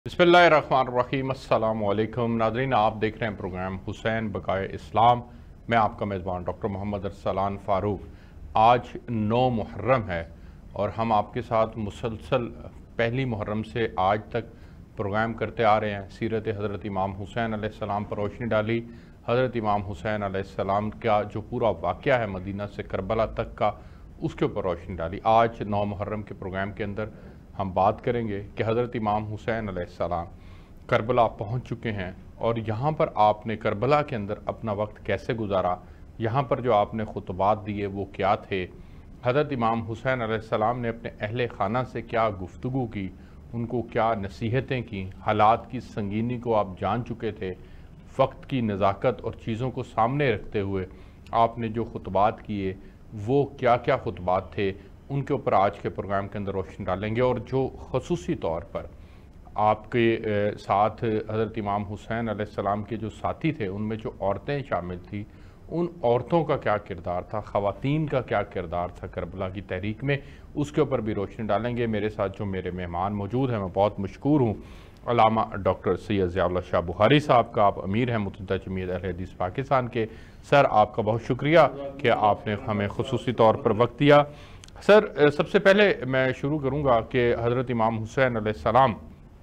बिस्मिल्लाहिर्रहमानिर्रहीम। अस्सलाम वालेकुम नाज़रीन, आप देख रहे हैं प्रोग्राम हुसैन बक़ाए इस्लाम। मैं आपका मेज़बान डॉक्टर मोहम्मद अरसलान फ़ारूक। आज 9 मुहर्रम है और हम आपके साथ मुसलसल पहली मुहर्रम से आज तक प्रोग्राम करते आ रहे हैं। सीरत हज़रत इमाम हुसैन अलैहिस्सलाम पर रोशनी डाली। हज़रत इमाम हुसैन अलैहिस्सलाम का जो पूरा वाक़या है मदीना से करबला तक का, उसके ऊपर रोशनी डाली। आज 9 मुहर्रम के प्रोग्राम के अंदर हम बात करेंगे कि हज़रत इमाम हुसैन अलैहिस्सलाम करबला पहुंच चुके हैं और यहाँ पर आपने करबला के अंदर अपना वक्त कैसे गुजारा, यहाँ पर जो आपने खुतबात दिए वो क्या थे, हज़रत इमाम हुसैन अलैहिस्सलाम ने अपने अहले खाना से क्या गुफ्तगू की, उनको क्या नसीहतें की, हालात की संगीनी को आप जान चुके थे। वक्त की नज़ाकत और चीज़ों को सामने रखते हुए आपने जो खुतबात किए वो क्या क्या खुतबात थे, उनके ऊपर आज के प्रोग्राम के अंदर रोशनी डालेंगे। और जो ख़ुसूसी तौर पर आपके साथ हज़रत इमाम हुसैन अलैहिस्सलाम के जो साथी थे उनमें जो औरतें शामिल थी, उन औरतों का क्या किरदार था, ख़वातीन का क्या किरदार था करबला की तहरीक में, उसके ऊपर भी रोशनी डालेंगे। मेरे साथ जो मेरे मेहमान मौजूद हैं, मैं बहुत मशकूर हूँ अल्लामा डॉक्टर सैयद ज़ियाउल्लाह शाह बुखारी साहब का। आप अमीर हैं मुत्तहिदा जमीयत अहले हदीस पाकिस्तान के। सर, आपका बहुत शुक्रिया कि आपने हमें ख़ुसूसी तौर पर वक्त दिया। सर, सबसे पहले मैं शुरू करूंगा कि हज़रत इमाम हुसैन अलैहिस्सलाम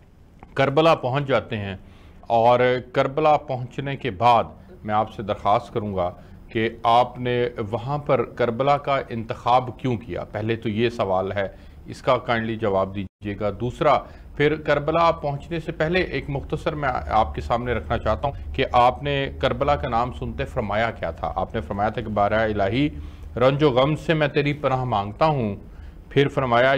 करबला पहुंच जाते हैं और करबला पहुंचने के बाद मैं आपसे दरख्वास्त करूंगा कि आपने वहां पर करबला का इंतखाब क्यों किया। पहले तो ये सवाल है, इसका काइंडली जवाब दीजिएगा। दूसरा, फिर करबला पहुंचने से पहले एक मुख्तसर मैं आपके सामने रखना चाहता हूं कि आपने करबला का नाम सुनते फरमाया क्या था। आपने फरमाया था कि बारह इलाही रंजो गम से मैं तेरी पनाह मांगता हूँ। फिर फरमाया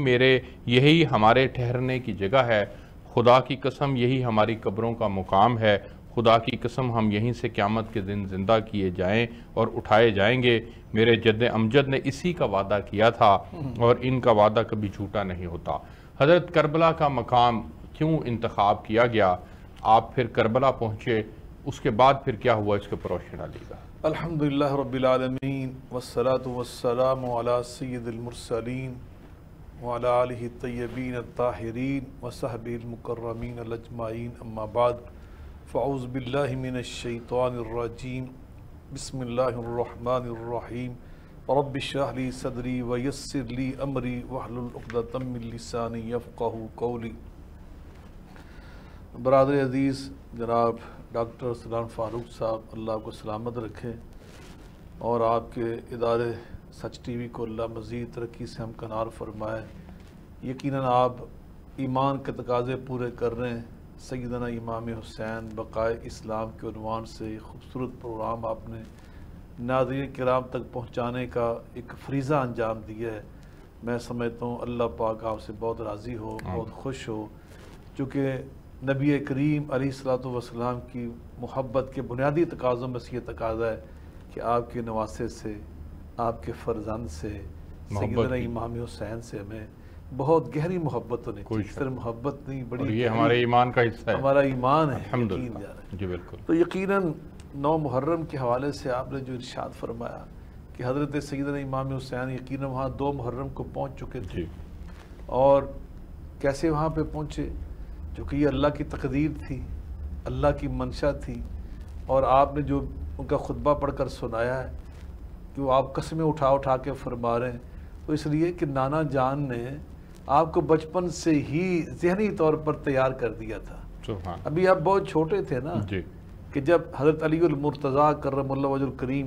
यही हमारे ठहरने की जगह है। खुदा की कसम यही हमारी कब्रों का मुकाम है। खुदा की कसम हम यहीं से क़यामत के दिन ज़िंदा किए जाएं और उठाए जाएंगे। मेरे जद्द अमजद ने इसी का वादा किया था और इनका वादा कभी झूठा नहीं होता। हज़रत करबला का मकाम क्यों इंतखाब किया गया, आप फिर करबला पहुँचे, उसके बाद फिर क्या हुआ, इसके ऊपर रोशनी डालिएगा। अल्हम्दुलिल्लाह रब्बिल आलमीन वस्सलातु वस्सलामु अला सय्यिदिल मुरसलीन व अला आलिहि तय्यबीन अत्ताहिरीन व सहबिल मुकर्रमीन अजमाइन, अम्मा बाद, फ़अऊज़ु बिल्लाहि मिनश शैतानिर रजीम, बिस्मिल्लाहिर रहमानिर रहीम, रब्बि इश्रह ली सदरी व यस्सिर ली अमरी वहलुल उक़दतम मिन लिसानी यफ़क़हू क़ौली। बरादर अज़ीज़ जनाब डॉक्टर अरसलान फ़ारूक साहब, अल्लाह को सलामत रखे और आपके इदारे सच टीवी को अल्लाह मज़ीद तरक्की से हमकनार फरमाए। यकीनन आप ईमान के तकाज़े पूरे कर रहे हैं। सैयदना इमाम हुसैन बक़ाए इस्लाम के उन्वान से खूबसूरत प्रोग्राम आपने नाज़रीन किराम तक पहुँचाने का एक फ़रीज़ा अंजाम दिया है। मैं समझता हूँ अल्लाह पाक आपसे बहुत राज़ी हो, बहुत खुश हो, चूँकि नबी करीम अलैहिस्सलातु वस्सलाम की मोहब्बत के बुनियादी तकाज़ों में से ये तकाज़ा है कि आपके नवासे से, आपके फ़र्जंद से, सैयदना इमाम हुसैन से हमें बहुत गहरी मोहब्बत होनी चाहिए। सिर्फ मोहब्बत नहीं, बड़ी ये हमारे ईमान का हिस्सा है, हमारा ईमान है। अल्हम्दुलिल्लाह जी बिल्कुल। तो यकीनन 9 मुहर्रम के हवाले से आपने जो इरशाद फरमाया कि हज़रत सैयदना इमाम हुसैन यकीनन वहाँ 2 मुहर्रम को पहुँच चुके थे और कैसे वहाँ पे पहुँचे, जो कि ये अल्लाह की तकदीर थी, अल्लाह की मंशा थी। और आपने जो उनका खुतबा पढ़कर सुनाया है कि वो आप कस्में उठा उठा के फरमा रहे हैं, तो इसलिए कि नाना जान ने आपको बचपन से ही ज़हनी तौर पर तैयार कर दिया था। अभी आप बहुत छोटे थे ना जी, कि जब हज़रत अली उल मुर्तज़ा कर्रमल्लाहु वजहुल करीम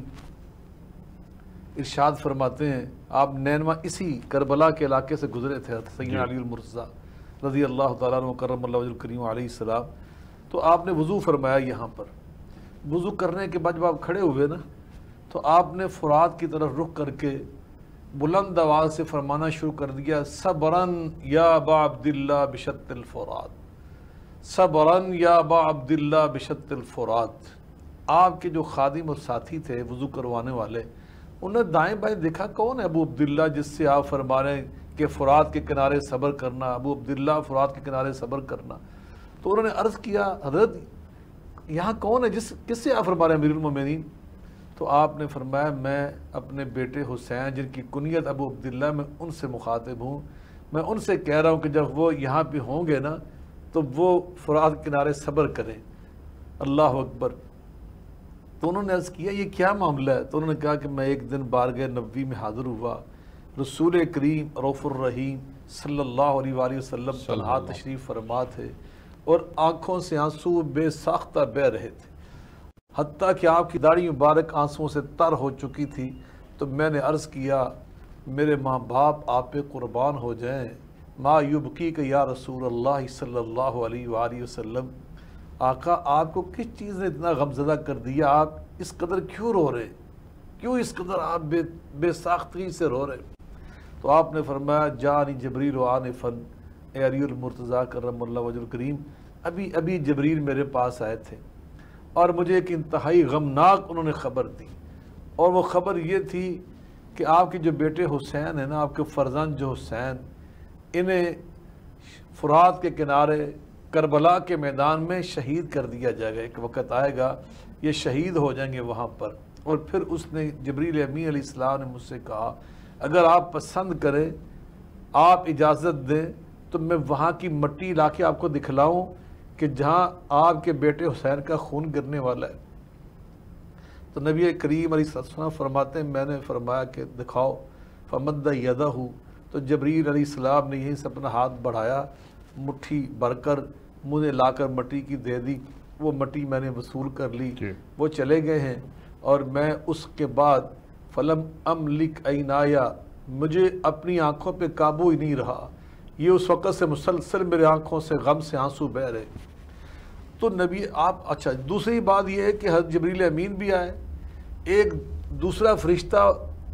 इरशाद फरमाते हैं, आप नैनवा इसी करबला के इलाके से गुजरे थे, सैयदना अली उल मुर्तज़ा रज़ी अल्लाह तआला अन्हु कर्रमल्लाहु वजहुल करीम अलैहिस्सलाम। तो आपने वज़ू फरमाया। यहाँ पर वज़ू करने के बाद जब आप खड़े हुए ना, तो आपने फुरात की तरफ रुख करके बुलंद आवाज़ से फरमाना शुरू कर दिया, सबरन या अबा अब्दिल्ला बिशत्तिल फुरात, सबरन या अबा अब्दिल्ला बिशत्तिल फुरात। आपके जो खादिम और साथी थे वज़ू करवाने वाले, उन्होंने दाएं बाएं देखा, कौन है अबू अब्दिल्ला जिससे आप फरमा रहे हैं कि फ़ुरात के किनारे सब्र करना, अबू अब्दिल्ला फ़ुरात के किनारे सब्र करना। तो उन्होंने अर्ज़ किया, हज़रत यहाँ कौन है किससे आप फरमा रहे हैं अमीरुल मोमिनीन। तो आपने फरमाया, मैं अपने बेटे हुसैन जिनकी कुनियत अबू अब्दिल्ला, मैं उनसे मुखातिब हूँ। मैं उनसे कह रहा हूँ कि जब वो यहाँ पे होंगे ना, تو وہ فرات کنارے صبر کریں۔ اللہ اکبر۔ تو انہوں نے عرض کیا یہ کیا معاملہ ہے؟ تو انہوں نے کہا کہ میں ایک دن بارگاہ نبوی میں حاضر ہوا، رسول کریم رؤوف الرحیم صلی اللہ علیہ وآلہ وسلم تنہا تشریف فرما تھے اور آنکھوں سے آنسو بے ساختہ بہہ رہے تھے، حتیٰ کہ آپ کی داڑھی مبارک آنسوؤں سے تر ہو چکی تھی۔ تو میں نے عرض کیا میرے ماں باپ آپ پہ قربان ہو جائیں، ما یبکی کہ یا رسول اللہ صلی اللہ علیہ وآلہ وسلم، آقا آپ کو کس چیز نے اتنا غمزدہ کر دیا؟ آپ اس قدر کیوں رو رہے؟ کیوں اس قدر آپ بے ساختگی سے رو رہے؟ تو آپ نے فرمایا جانی جبریل آنفاً، اے علی المرتضیٰ کرم اللہ وجہ الکریم، ابھی جبریل میرے پاس آئے تھے اور مجھے ایک انتہائی غمناک انہوں نے خبر دی، اور وہ خبر یہ تھی کہ آپ کے جو بیٹے حسین ہیں نا، آپ کے فرزند جو حسین، انہیں فرات کے کنارے کربلا کے میدان میں شہید کر دیا جائے گا، ایک وقت آئے گا یہ شہید ہو جائیں گے وہاں پر۔ اور پھر اس نے جبریل امین علیہ السلام نے مجھ سے کہا اگر آپ پسند کریں، آپ اجازت دیں تو میں وہاں کی مٹی لا کے آپ کو دکھلاؤں کہ جہاں آپ کے بیٹے حسین کا خون گرنے والا ہے۔ تو نبی کریم علیہ السلام فرماتے ہیں میں نے فرمایا کہ دکھاؤ، فمد یدہ، تو جبریل علیہ السلام نے یہیں سے اپنا ہاتھ بڑھایا، مٹھی بھر کر مجھے لا کر مٹی کی دے دی، وہ مٹی میں نے وصول کر لی، وہ چلے گئے ہیں، اور میں اس کے بعد فلم املک عینایا، مجھے اپنی آنکھوں پہ قابو ہی نہیں رہا، یہ اس وقت سے مسلسل میرے آنکھوں سے غم سے آنسو بہہ رہے۔ تو نبی آپ اچھا دوسری بات یہ ہے کہ حضرت جبریل امین بھی آئے، ایک دوسرا فرشتہ،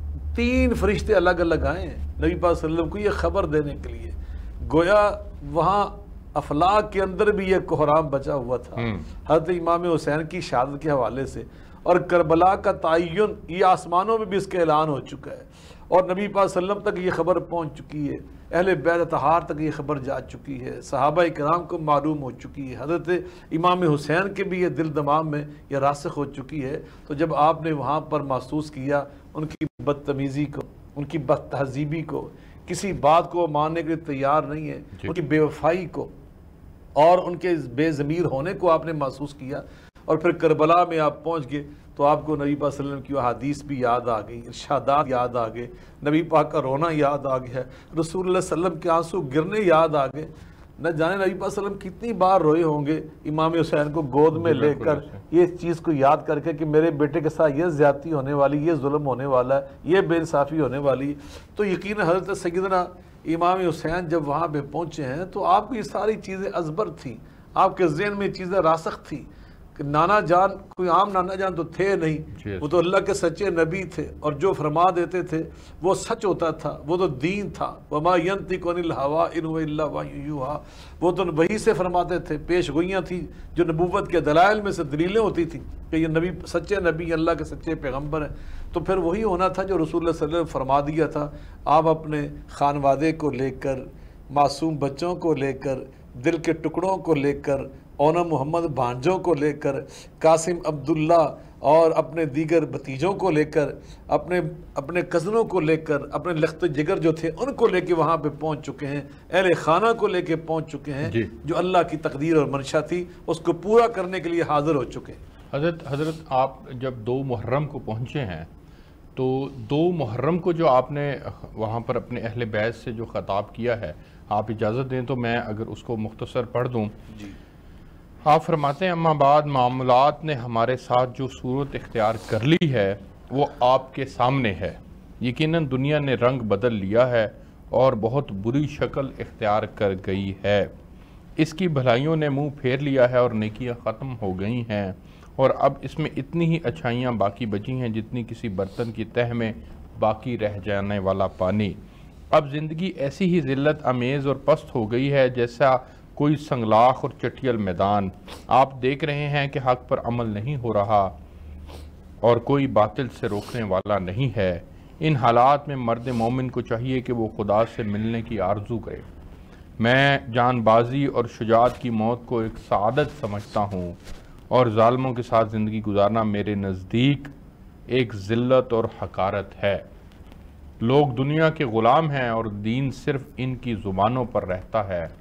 3 فرشتے الگ الگ آئے ہیں نبی پاک صلی اللہ علیہ وسلم کو یہ خبر دینے کے لیے، گویا وہاں افلاک کے اندر بھی یہ کوہرام بچا ہوا تھا حضرت امام حسین کی شہادت کے حوالے سے، اور کربلا کا تعین یہ آسمانوں میں بھی اس کا اعلان ہو چکا ہے، اور نبی پاک صلی اللہ علیہ وسلم تک یہ خبر پہنچ چکی ہے، اہل بیت اطہار تک یہ خبر جا چکی ہے، صحابہ کرام کو معلوم ہو چکی ہے، حضرت امام حسین کے بھی یہ دل دماغ میں یہ راسخ ہو چکی ہے۔ تو جب آپ نے وہاں پر محسوس کیا ان کی بدتمیزی کو، ان کی بد تہذیبی کو، کسی بات کو ماننے کے لیے تیار نہیں ہے، ان کی بے وفائی کو اور ان کے بے ضمیر ہونے کو آپ نے محسوس کیا، اور پھر کربلا میں آپ پہنچ گئے تو آپ کو نبی پاک صلی اللہ علیہ وسلم کی احادیث بھی یاد آ گئی، ارشادات یاد آ گئے، نبی پاک کا رونا یاد آ گیا، رسول اللہ صلی اللہ علیہ وسلم کے آنسو گرنے یاد آ گئے، نہ جانے نبی پاک صلی اللہ علیہ وسلم کتنی بار روئے ہوں گے امام حسین کو گود میں لے کر، یہ چیز کو یاد کر کے کہ میرے بیٹے کے ساتھ یہ زیادتی ہونے والی، یہ ظلم ہونے والا ہے، یہ بے انصافی ہونے والی۔ تو یقیناً حضرت سیدنا امام حسین جب وہاں پہ پہنچے ہیں تو آپ کو یہ ساری چیزیں ازبر تھیں، آپ کے ذہن میں یہ چیزیں راسخ تھیں کہ نانا جان کوئی عام نانا جان تو تھے نہیں، وہ تو اللہ کے سچے نبی تھے، اور جو فرما دیتے تھے وہ سچ ہوتا تھا، وہ تو دین تھا، وَمَا يَنْطِقُ عَنِ الْهَوَىٰ إِنْ هُوَ إِلَّا وَحْيٌ يُوحَىٰ، وہ تو وحی سے فرماتے تھے، پیش گوئیاں تھیں جو نبوت کے دلائل میں سے دلیلیں ہوتی تھیں کہ یہ نبی سچے نبی اللہ کے سچے پیغمبر ہیں۔ تو پھر وہی ہونا تھا جو رسول اللہ صلی اللہ علیہ وسلم فرما دیا تھا۔ آپ اپنے خانوادے کو لے کر، معصوم بچوں کو لے کر، دل کے ٹکڑوں کو لے کر، اونا محمد بھانجوں کو لے کر، قاسم عبداللہ اور اپنے دیگر بھتیجوں کو لے کر، اپنے کزنوں کو لے کر، اپنے لخت جگر جو تھے ان کو لے کے وہاں پہ پہنچ چکے ہیں، اہل خانہ کو لے کے پہنچ چکے ہیں، جو اللہ کی تقدیر اور منشا تھی اس کو پورا کرنے کے لیے حاضر ہو چکے ہیں۔ حضرت آپ جب 2 محرم کو پہنچے ہیں تو 2 محرم کو جو آپ نے وہاں پر اپنے اہل بیت سے جو خطاب کیا ہے، آپ اجازت دیں تو میں اگر اس کو مختصر پڑھ دوں۔ آپ فرماتے ہیں اما بعد معاملات نے ہمارے ساتھ جو صورت اختیار کر لی ہے وہ آپ کے سامنے ہے، یقیناً دنیا نے رنگ بدل لیا ہے اور بہت بری شکل اختیار کر گئی ہے، اس کی بھلائیوں نے منہ پھیر لیا ہے اور نیکیاں ختم ہو گئی ہیں، اور اب اس میں اتنی ہی اچھائیاں باقی بچی ہیں جتنی کسی برتن کی تہ میں باقی رہ جانے والا پانی۔ اب زندگی ایسی ہی ذلت امیز اور پست ہو گئی ہے جیسا کوئی سنگلاخ اور چٹیل میدان۔ آپ دیکھ رہے ہیں کہ حق پر عمل نہیں ہو رہا اور کوئی باطل سے روکنے والا نہیں ہے۔ ان حالات میں مرد مومن کو چاہیے کہ وہ خدا سے ملنے کی آرزو کرے۔ میں جان بازی اور شجاعت کی موت کو ایک سعادت سمجھتا ہوں، اور ظالموں کے ساتھ زندگی گزارنا میرے نزدیک ایک ذلت اور حقارت ہے۔ لوگ دنیا کے غلام ہیں اور دین صرف ان کی زبانوں پر رہتا ہے۔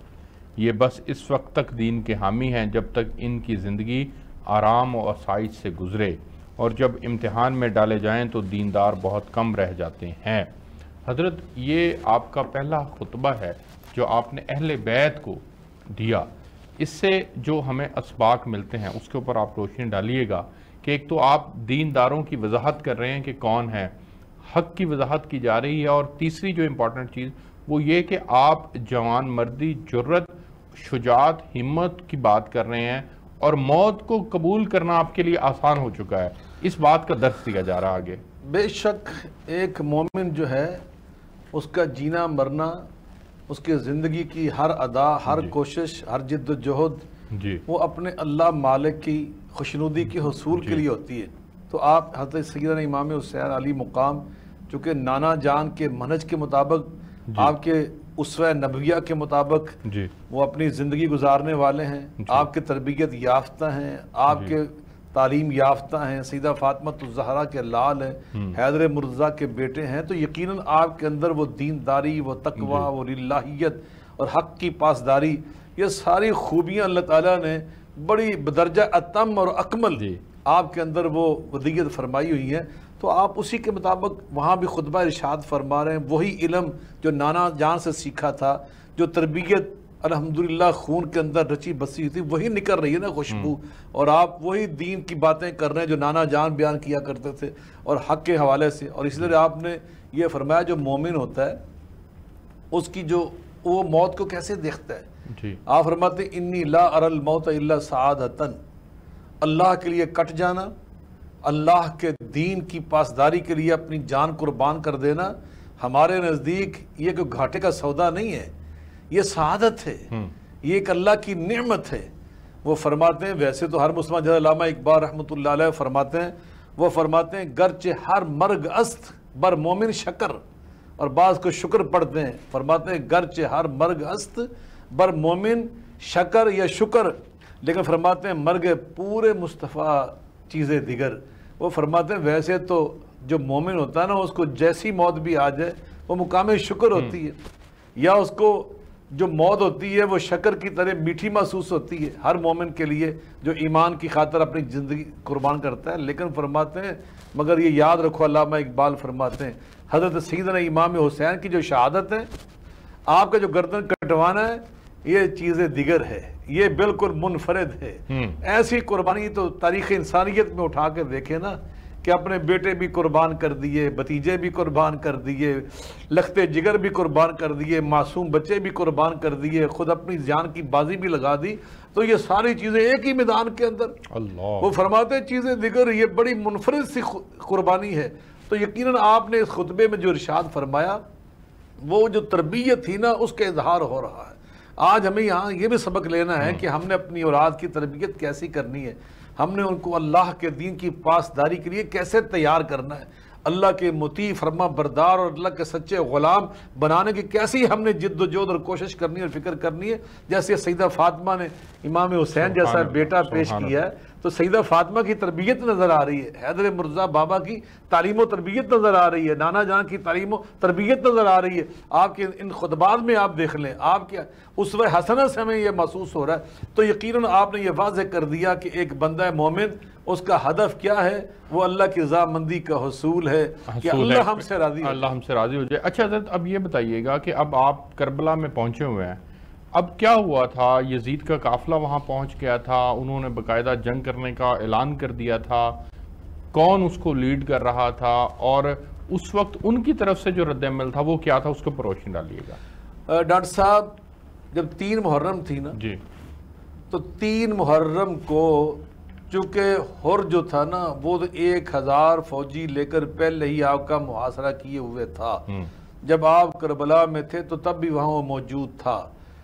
یہ بس اس وقت تک دین کے حامی ہیں جب تک ان کی زندگی آرام و آسائش سے گزرے، اور جب امتحان میں ڈالے جائیں تو دیندار بہت کم رہ جاتے ہیں۔ حضرت یہ آپ کا پہلا خطبہ ہے جو آپ نے اہل بیت کو دیا، اس سے جو ہمیں اسباق ملتے ہیں اس کے اوپر آپ روشنی ڈالیے گا کہ ایک تو آپ دینداروں کی وضاحت کر رہے ہیں کہ کون ہے، حق کی وضاحت کی جا رہی ہے، اور تیسری جو امپورٹنٹ چیز وہ یہ کہ آپ جوان مردی، جرت، شجاعت، ہمت کی بات کر رہے ہیں، اور موت کو قبول کرنا آپ کے لیے آسان ہو چکا ہے، اس بات کا درس دیا جا رہا آگے۔ بے شک ایک مومن جو ہے اس کا جینا مرنا، اس کی زندگی کی ہر ادا، ہر کوشش، ہر جد و جہد وہ اپنے اللہ مالک کی خوشنودی کے حصول کے لیے ہوتی ہے۔ تو آپ حضرت سیدنا امام حسین علی مقام چونکہ نانا جان کے منہج کے مطابق، آپ کے اسوہ نبویہ کے مطابق وہ اپنی زندگی گزارنے والے ہیں، آپ کے تربیت یافتہ ہیں، آپ کے تعلیم یافتہ ہیں، سیدہ فاطمہ الزہرا کے لال ہیں، حیدر مرتضیٰ کے بیٹے ہیں، تو یقیناً آپ کے اندر وہ دینداری، وہ تقویٰ، وہ للہیت اور حق کی پاسداری، یہ ساری خوبیاں اللہ تعالیٰ نے بڑی بدرجہ اتم اور اکمل آپ کے اندر وہ ودیت فرمائی ہوئی ہیں۔ تو آپ اسی کے مطابق وہاں بھی خطبہ ارشاد فرما رہے ہیں، وہی علم جو نانا جان سے سیکھا تھا، جو تربیت الحمدللہ خون کے اندر رچی بسی تھی، وہی نکل رہی ہے نا خوشبو، اور آپ وہی دین کی باتیں کر رہے ہیں جو نانا جان بیان کیا کرتے تھے اور حق کے حوالے سے۔ اور اس لیے آپ نے یہ فرمایا جو مومن ہوتا ہے اس کی جو وہ موت کو کیسے دیکھتا ہے، آپ فرماتے ہیں انی لا اری الموت الا سعادتن، اللہ کے لیے کٹ جانا، اللہ کے دین کی پاسداری کے لیے اپنی جان قربان کر دینا ہمارے نزدیک یہ کوئی گھاٹے کا سودا نہیں ہے، یہ سعادت ہے، یہ ایک اللہ کی نعمت ہے۔ وہ فرماتے ہیں ویسے تو ہر مسلمان، جیسے علامہ اقبال رحمۃ اللہ علیہ فرماتے ہیں، وہ فرماتے ہیں گرچہ ہر مرگ است بر مومن شکر، اور بعض کو شکر پڑھتے ہیں، فرماتے ہیں گرچہ ہر مرگ است بر مومن شکر یا شکر، لیکن فرماتے ہیں مرگ پورے مصطفیٰ چیزیں دیگر۔ وہ فرماتے ہیں ویسے تو جو مومن ہوتا ہے نا اس کو جیسی موت بھی آ جائے وہ مقام شکر ہوتی ہے، یا اس کو جو موت ہوتی ہے وہ شکر کی طرح میٹھی محسوس ہوتی ہے ہر مومن کے لیے جو ایمان کی خاطر اپنی زندگی قربان کرتا ہے۔ لیکن فرماتے ہیں مگر یہ یاد رکھو، علامہ اقبال فرماتے ہیں حضرت سیدنا امام حسین کی جو شہادت ہے، آپ کا جو گردن کٹوانا ہے، یہ چیزیں دیگر ہے، یہ بالکل منفرد ہے۔ ایسی قربانی تو تاریخ انسانیت میں اٹھا کے دیکھیں نا، کہ اپنے بیٹے بھی قربان کر دیے، بھتیجے بھی قربان کر دیے، لختے جگر بھی قربان کر دیے، معصوم بچے بھی قربان کر دیے، خود اپنی جان کی بازی بھی لگا دی، تو یہ ساری چیزیں ایک ہی میدان کے اندر۔ وہ فرماتے ہیں چیزیں دیگر، یہ بڑی منفرد سی قربانی ہے۔ تو یقیناً آپ نے اس خطبے میں جو ارشاد فرمایا وہ جو تربیت تھی نا اس کا اظہار ہو رہا ہے۔ آج ہمیں یہاں یہ بھی سبق لینا ہے کہ ہم نے اپنی اولاد کی تربیت کیسی کرنی ہے، ہم نے ان کو اللہ کے دین کی پاسداری کے لیے کیسے تیار کرنا ہے، اللہ کے مطیع فرما بردار اور اللہ کے سچے غلام بنانے کی کیسی ہم نے جد و جہد اور کوشش کرنی اور فکر کرنی ہے۔ جیسے سیدہ فاطمہ نے امام حسین جیسا بیٹا پیش کیا ہے، تو سیدہ فاطمہ کی تربیت نظر آ رہی ہے، حیدر مرتضیٰ بابا کی تعلیم و تربیت نظر آ رہی ہے، نانا جان کی تعلیم و تربیت نظر آ رہی ہے۔ آپ کے ان خطبات میں آپ دیکھ لیں، آپ کے اسوہ حسنہ سے ہمیں یہ محسوس ہو رہا ہے۔ تو یقیناً آپ نے یہ واضح کر دیا کہ ایک بندہ مومن اس کا ہدف کیا ہے، وہ اللہ کی رضامندی کا حصول ہے کہ اللہ ہم سے راضی ہو جائے، اللہ ہم سے راضی ہو جائے۔ اچھا حضرت اب یہ بتائیے گا کہ اب آپ کربلا میں پہنچے ہوئے ہیں، اب کیا ہوا تھا؟ یزید کا قافلہ وہاں پہنچ گیا تھا، انہوں نے باقاعدہ جنگ کرنے کا اعلان کر دیا تھا، کون اس کو لیڈ کر رہا تھا، اور اس وقت ان کی طرف سے جو رد عمل تھا وہ کیا تھا، اس کو پر روشنی ڈالیے گا۔ ڈاکٹر صاحب جب 3 محرم تھی نا، تو 3 محرم کو چونکہ ہر جو تھا نا وہ 1000 فوجی لے کر پہلے ہی آپ کا محاصرہ کیے ہوئے تھا۔ جب آپ کربلا میں تھے تو تب بھی وہاں وہ موجود تھا،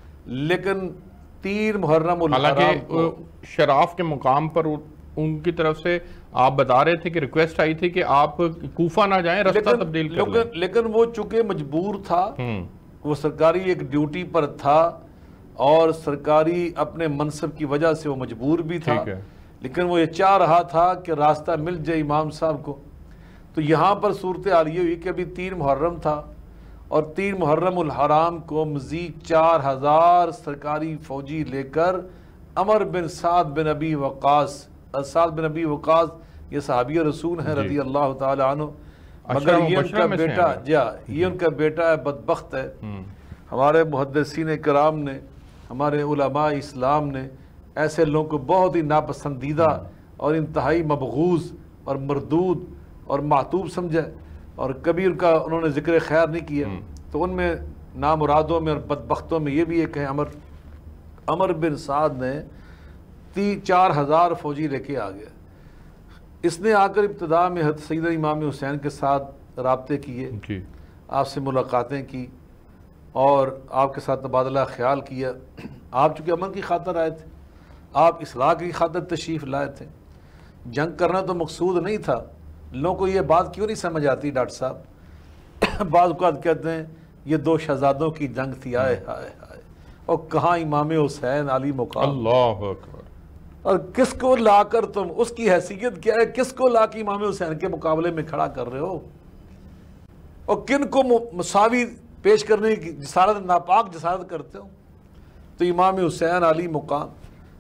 لیکن 3 محرم حالانکہ شراف کے مقام پر ان کی طرف سے آپ بتا رہے تھے کہ ریکویسٹ آئی تھی کہ آپ کوفہ نہ جائیں، رستہ تبدیل کر لیں، لیکن وہ چونکہ مجبور تھا، وہ سرکاری ایک ڈیوٹی پر تھا اور سرکاری اپنے منصب کی وجہ سے وہ مجبور بھی تھا، لیکن وہ یہ چاہ رہا تھا کہ راستہ مل جائے امام صاحب کو۔ تو یہاں پر صورتحال یہ ہوئی کہ ابھی 3 محرم تھا اور 3 محرم الحرام کو مزید 4000 سرکاری فوجی لے کر عمر بن سعد بن ابی وقاص، سعد بن ابی وقاص یہ صحابی رسول ہیں رضی اللہ تعالی عنہ، مگر یہ ان کا بیٹا یہ ان کا بیٹا ہے، بدبخت ہے۔ ہمارے محدثین کرام نے، ہمارے علماء اسلام نے ایسے لوگوں کو بہت ہی ناپسندیدہ اور انتہائی مبغوض اور مردود اور معتوب سمجھا، اور کبھی ان کا انہوں نے ذکر خیر نہیں کیا۔ تو ان میں نامرادوں میں اور بدبختوں میں یہ بھی ایک ہے عمر بن سعد نے 4000 فوجی لے کے آ گیا۔ اس نے آ کر ابتدا میں حضرت سیدنا امام حسین کے ساتھ رابطے کیے، آپ سے ملاقاتیں کی اور آپ کے ساتھ تبادلہ خیال کیا۔ آپ چونکہ امن کی خاطر آئے تھے، آپ اصلاح کی خاطر تشریف لائے تھے، جنگ کرنا تو مقصود نہیں تھا۔ لوگوں کو یہ بات کیوں نہیں سمجھ آتی ڈاکٹر صاحب؟ بعض اوقات کہتے ہیں یہ 2 شہزادوں کی جنگ تھی، آئے ہائے ہائے، اور کہاں امام حسین علی مقام، اللہ اکبر، اور کس کو لا کر تم، اس کی حیثیت کیا ہے، کس کو لا کے امام حسین کے مقابلے میں کھڑا کر رہے ہو، اور کن کو مساوی پیش کرنے کی جسارت، ناپاک جسارت کرتے ہو؟ تو امام حسین علی مقام،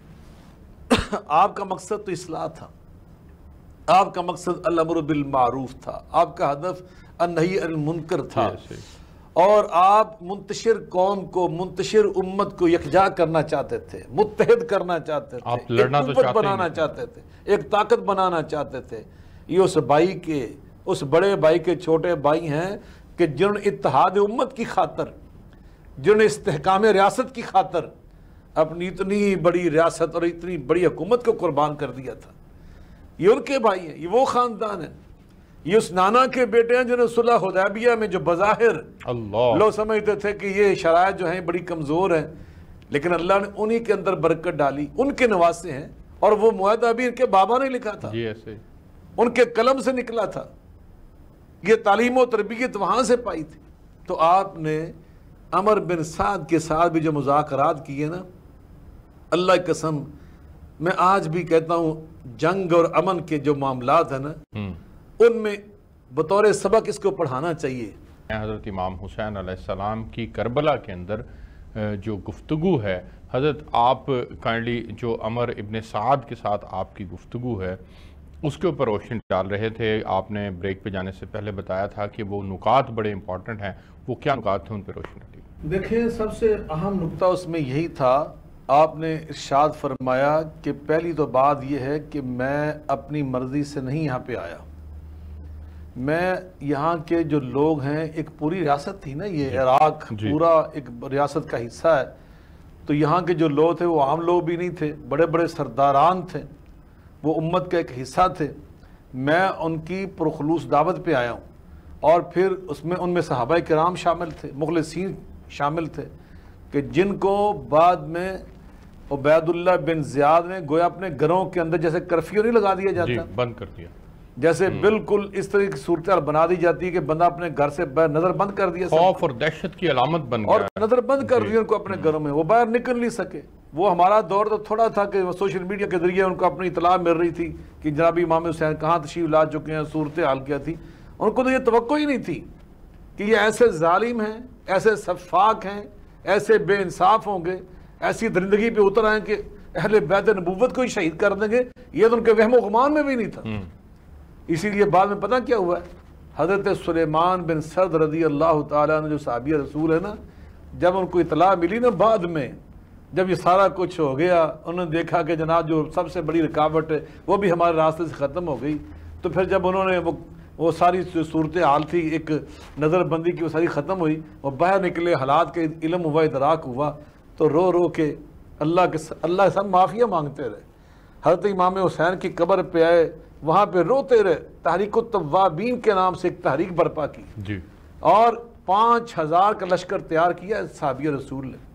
آپ کا مقصد تو اصلاح تھا، آپ کا مقصد الامر بالمعروف تھا، آپ کا ہدف النہی عن المنکر تھا، اور آپ منتشر قوم کو، منتشر امت کو یکجا کرنا چاہتے تھے، متحد کرنا چاہتے تھے، ایک قوت بنانا چاہتے تھے، ایک طاقت بنانا چاہتے تھے۔ یہ اس بڑے بھائی کے چھوٹے بھائی ہیں کہ جنہوں نے اتحاد امت کی خاطر، جنہوں نے استحکام ریاست کی خاطر اپنی اتنی بڑی ریاست اور اتنی بڑی حکومت کو قربان کر دیا تھا۔ یہ ان کے بھائی ہیں، یہ وہ خاندان ہیں، یہ اس نانا کے بیٹے ہیں جنہوں نے صلح حدیبیہ میں جو بظاہر لوگ سمجھتے تھے کہ یہ شرائط جو ہیں بڑی کمزور ہیں، لیکن اللہ نے انہی کے اندر برکت ڈالی، ان کے نواسے ہیں، اور وہ معاہدہ بھی ان کے بابا نے لکھا تھا، ان کے قلم سے نکلا تھا، یہ تعلیم و تربیت وہاں سے پائی تھی۔ تو آپ نے عمر بن سعد کے ساتھ بھی جو مذاکرات کیے نا، اللہ کی قسم میں آج بھی کہتا ہوں جنگ اور امن کے جو معاملات ہیں نا، ان میں بطور سبق اس کو پڑھانا چاہیے۔ حضرت امام حسین علیہ السلام کی کربلا کے اندر جو گفتگو ہے، حضرت آپ کائنڈلی جو عمر ابن سعد کے ساتھ آپ کی گفتگو ہے اس کے اوپر روشنی ڈال رہے تھے۔ آپ نے بریک پہ جانے سے پہلے بتایا تھا کہ وہ نکات بڑے امپورٹنٹ ہیں، وہ کیا نکات تھے، ان پہ روشنی ڈالی۔ دیکھیں، سب سے اہم نکتہ اس میں یہی تھا، آپ نے ارشاد فرمایا کہ پہلی تو بات یہ ہے کہ میں اپنی مرضی سے نہیں یہاں پہ آیا، میں یہاں کے جو لوگ ہیں، ایک پوری ریاست تھی نا، یہ عراق پورا ایک ریاست کا حصہ ہے، تو یہاں کے جو لوگ تھے وہ عام لوگ بھی نہیں تھے، بڑے بڑے سرداران تھے، وہ امت کا ایک حصہ تھے۔ میں ان کی پرخلوص دعوت پہ آیا ہوں، اور پھر اس میں ان میں صحابہ کرام شامل تھے، مخلصین شامل تھے، کہ جن کو بعد میں عبید اللہ بن زیاد نے گویا اپنے گھروں کے اندر جیسے کرفیو نہیں لگا دیا جاتا، بند کر دیا، جیسے بالکل اس طرح کی صورتحال بنا دی جاتی ہے کہ بندہ اپنے گھر سے نظر بند کر دیا، خوف اور دہشت کی علامت بن گیا، اور نظر بند کر دیا ان کو اپنے گھروں میں، وہ باہر نکل نہیں سکے۔ وہ ہمارا دور تو تھوڑا تھا کہ سوشل میڈیا کے ذریعے ان کو اپنی اطلاع مل رہی تھی کہ جناب امام حسین کہاں تشریف لا چکے ہیں، صورتحال کیا تھی۔ ان کو تو یہ توقع ہی نہیں تھی کہ یہ ایسے ظالم ہیں، ایسے سفاک ہیں، ایسے بے انصاف ہوں گے، ایسی درندگی پہ اتر آئیں کہ اہل بیت نبوت کو ہی شہید کر دیں گے۔ یہ تو ان کے وہم و گمان میں بھی نہیں تھا۔ اسی لیے بعد میں پتہ کیا ہوا ہے، حضرت سلیمان بن سرد رضی اللہ تعالیٰ عنہ جو صحابی رسول ہے نا، جب ان کو اطلاع ملی نا بعد میں، جب یہ سارا کچھ ہو گیا، انہوں نے دیکھا کہ جناب جو سب سے بڑی رکاوٹ ہے وہ بھی ہمارے راستے سے ختم ہو گئی، تو پھر جب انہوں نے وہ ساری صورتحال تھی ایک نظر بندی کی، وہ ساری ختم ہوئی، وہ باہر نکلے، حالات کے علم ہوا، ادراک ہوا، تو رو رو کے اللہ سے معافیہ مانگتے رہے۔ حضرت امام حسین کی قبر پہ آئے، وہاں پہ روتے رہے، تحریک التوابین کے نام سے ایک تحریک برپا کی، اور 5000 کا لشکر تیار کیا صحابی رسول نے،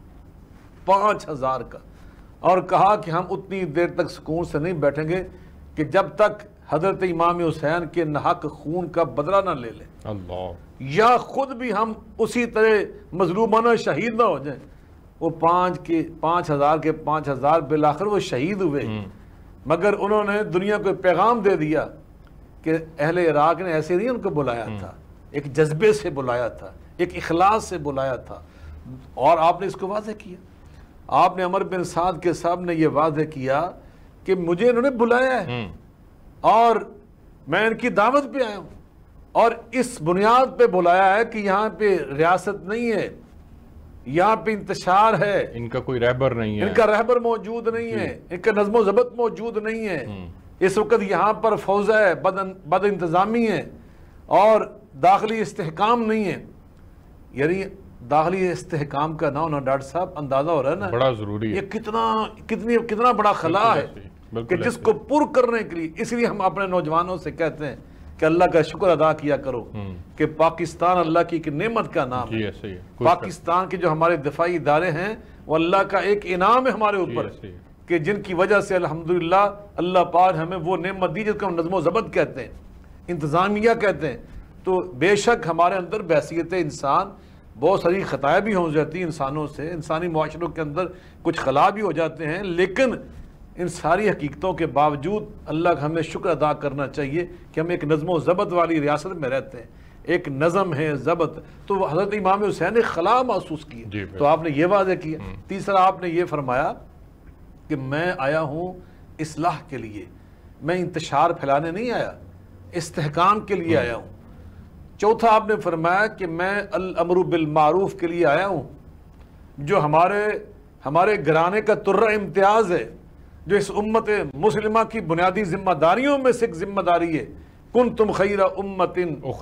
5000 کا، اور کہا کہ ہم اتنی دیر تک سکون سے نہیں بیٹھیں گے کہ جب تک حضرت امام حسین کے ناحق خون کا بدلہ نہ لے لیں، یا خود بھی ہم اسی طرح مظلومانہ شہید نہ ہو جائیں۔ وہ 5000 کے 5000 بالآخر وہ شہید ہوئے، مگر انہوں نے دنیا کو پیغام دے دیا کہ اہل عراق نے ایسے نہیں ان کو بلایا تھا، ایک جذبے سے بلایا تھا، ایک اخلاص سے بلایا تھا، اور آپ نے اس کو واضح کیا. آپ نے عمر بن سعد کے سامنے یہ واضح کیا کہ مجھے انہوں نے بلایا ہے اور میں ان کی دعوت پہ آیا ہوں، اور اس بنیاد پہ بلایا ہے کہ یہاں پہ ریاست نہیں ہے، یہاں پہ انتشار ہے، ان کا کوئی رہبر نہیں ہے، ان کا رہبر موجود نہیں ہے، ان کا نظم و ضبط موجود نہیں ہے. اس وقت یہاں پر فوج ہے، بد انتظامی ہے اور داخلی استحکام نہیں ہے. یعنی داخلی استحکام کا نہ ہونا ڈاکٹر صاحب اندازہ ہو رہا ہے نا بڑا ضروری ہے، یہ کتنا بڑا خلا ہے کہ جس کو پر کرنے کے لیے. اس لیے ہم اپنے نوجوانوں سے کہتے ہیں کہ اللہ کا شکر ادا کیا کرو کہ پاکستان اللہ کی ایک نعمت کا نام ہے. پاکستان کے جو ہمارے دفاعی ادارے ہیں وہ اللہ کا ایک انعام ہے ہمارے اوپر، کہ جن کی وجہ سے الحمدللہ اللہ پاک ہمیں وہ نعمت دی جس کو ہم نظم و ضبط کہتے ہیں، انتظامیہ کہتے ہیں. تو بے شک ہمارے اندر بحیثیت انسان بہت ساری خطائیں بھی ہو جاتی ہیں انسانوں سے، انسانی معاشروں کے اندر کچھ خلا بھی ہو جاتے ہیں، لیکن ان ساری حقیقتوں کے باوجود اللہ کا ہمیں شکر ادا کرنا چاہیے کہ ہم ایک نظم و ضبط والی ریاست میں رہتے ہیں، ایک نظم ہے، ضبط. تو حضرت امام حسین نے خلا محسوس کی، تو آپ نے یہ واضح کیا. تیسرا آپ نے یہ فرمایا کہ میں آیا ہوں اصلاح کے لیے، میں انتشار پھیلانے نہیں آیا، استحکام کے لیے آیا ہوں. چوتھا آپ نے فرمایا کہ میں الامر بالمعروف کے لیے آیا ہوں، جو ہمارے گھرانے کا ترہ امتیاز ہے، جو اس امت مسلمہ کی بنیادی ذمہ داریوں میں سے ایک ذمہ داری ہے. کنتم خیر امت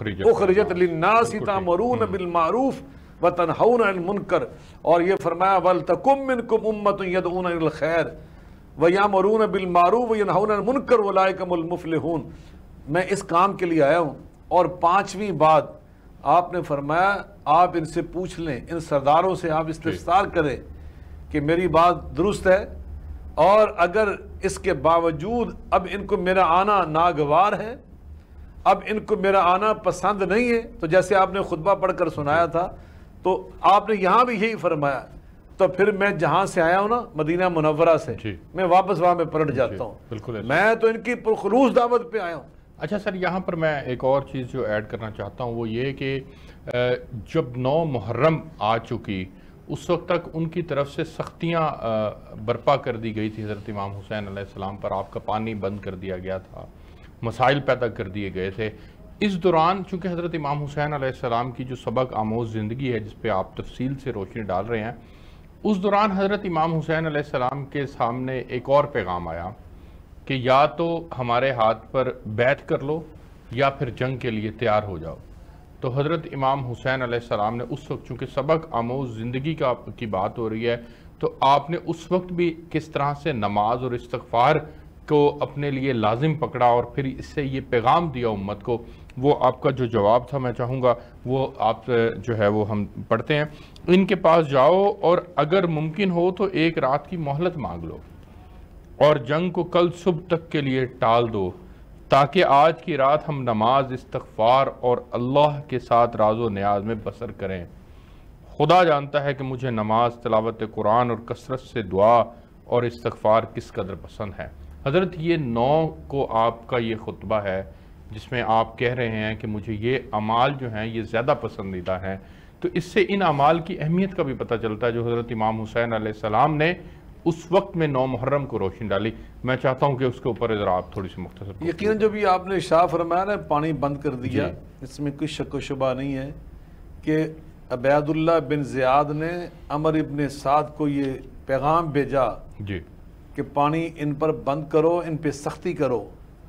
اخرجت للناس تأمرون بالمعروف وتنہون عن المنکر، اور یہ فرمایا وَلْتَكُمْ مِنْكُمْ أُمَّةٌ يَدْعُونَ إِلَى الْخَيْرِ وَيَأْمُرُونَ بِالْمَعْرُوفِ وَيَنْهَوْنَ عَنِ الْمُنْكَرِ وَأُولَٰئِكَ هُمُ الْمُفْلِحُونَ. میں اس کام کے لیے آیا ہوں. اور پانچویں بات آپ نے فرمایا آپ ان سے پوچھ لیں، ان سرداروں سے آپ استفسار کریں کہ میری بات درست ہے، اور اگر اس کے باوجود اب ان کو میرا آنا ناگوار ہے، اب ان کو میرا آنا پسند نہیں ہے، تو جیسے آپ نے خطبہ پڑھ کر سنایا تھا تو آپ نے یہاں بھی یہی فرمایا، تو پھر میں جہاں سے آیا ہوں نا مدینہ منورہ سے، میں واپس وہاں میں پلٹ جاتا ہوں. میں تو ان کی پرخلوص دعوت پہ آیا ہوں. اچھا سر، یہاں پر میں ایک اور چیز جو ایڈ کرنا چاہتا ہوں وہ یہ کہ جب 9 محرم آ چکی اس وقت تک ان کی طرف سے سختیاں برپا کر دی گئی تھی حضرت امام حسین علیہ السلام پر. آپ کا پانی بند کر دیا گیا تھا، مسائل پیدا کر دیے گئے تھے. اس دوران چونکہ حضرت امام حسین علیہ السلام کی جو سبق آموز زندگی ہے جس پہ آپ تفصیل سے روشنی ڈال رہے ہیں، اس دوران حضرت امام حسین علیہ السلام کے سامنے ایک اور پیغام آیا کہ یا تو ہمارے ہاتھ پر بیعت کر لو یا پھر جنگ کے لیے تیار ہو جاؤ. تو حضرت امام حسین علیہ السلام نے اس وقت چونکہ سبق آموز زندگی کی بات ہو رہی ہے تو آپ نے اس وقت بھی کس طرح سے نماز اور استغفار کو اپنے لیے لازم پکڑا اور پھر اس سے یہ پیغام دیا امت کو، وہ آپ کا جو جواب تھا میں چاہوں گا وہ آپ جو ہے وہ ہم پڑھتے ہیں. ان کے پاس جاؤ اور اگر ممکن ہو تو ایک رات کی مہلت مانگ لو اور جنگ کو کل صبح تک کے لیے ٹال دو تاکہ آج کی رات ہم نماز، استغفار اور اللہ کے ساتھ راز و نیاز میں بسر کریں. خدا جانتا ہے کہ مجھے نماز، تلاوت قرآن اور کثرت سے دعا اور استغفار کس قدر پسند ہے. حضرت یہ 9 کو آپ کا یہ خطبہ ہے جس میں آپ کہہ رہے ہیں کہ مجھے یہ اعمال جو ہیں یہ زیادہ پسندیدہ ہیں، تو اس سے ان اعمال کی اہمیت کا بھی پتہ چلتا ہے جو حضرت امام حسین علیہ السلام نے اس وقت میں 9 محرم کو روشن ڈالی. میں چاہتا ہوں کہ اس کے اوپر ذرا آپ تھوڑی سی مختصر. یقیناً جو بھی آپ نے شاہ فرمایا نا پانی بند کر دیا، اس میں کوئی شک و شبہ نہیں ہے کہ عبید اللہ بن زیاد نے عمر ابن سعد کو یہ پیغام بھیجا کہ پانی ان پر بند کرو، ان پہ سختی کرو،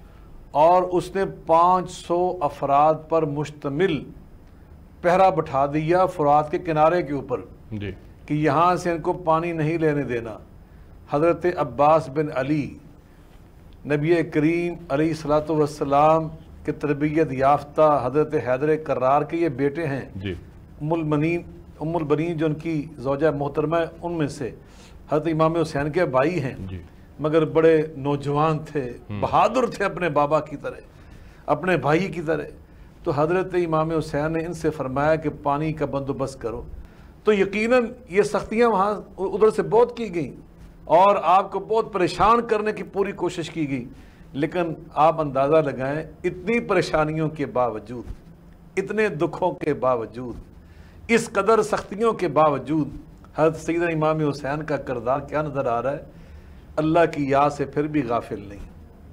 اور اس نے 500 افراد پر مشتمل پہرا بٹھا دیا فرات کے کنارے کے اوپر کہ یہاں سے ان کو پانی نہیں لینے دینا. حضرت عباس بن علی نبی کریم علیہ الصلوۃ والسلام کے تربیت یافتہ حضرت حیدر کرار کے یہ بیٹے ہیں. ام البنین جو ان کی زوجہ محترمہ ہے ان میں سے حضرت امام حسین کے بھائی ہیں، مگر بڑے نوجوان تھے، بہادر تھے اپنے بابا کی طرح، اپنے بھائی کی طرح. تو حضرت امام حسین نے ان سے فرمایا کہ پانی کا بندوبست کرو. تو یقیناً یہ سختیاں وہاں ادھر سے بہت کی گئیں اور آپ کو بہت پریشان کرنے کی پوری کوشش کی گئی، لیکن آپ اندازہ لگائیں اتنی پریشانیوں کے باوجود، اتنے دکھوں کے باوجود، اس قدر سختیوں کے باوجود حضرت سیدنا امام حسین کا کردار کیا نظر آ رہا ہے؟ اللہ کی یاد سے پھر بھی غافل نہیں،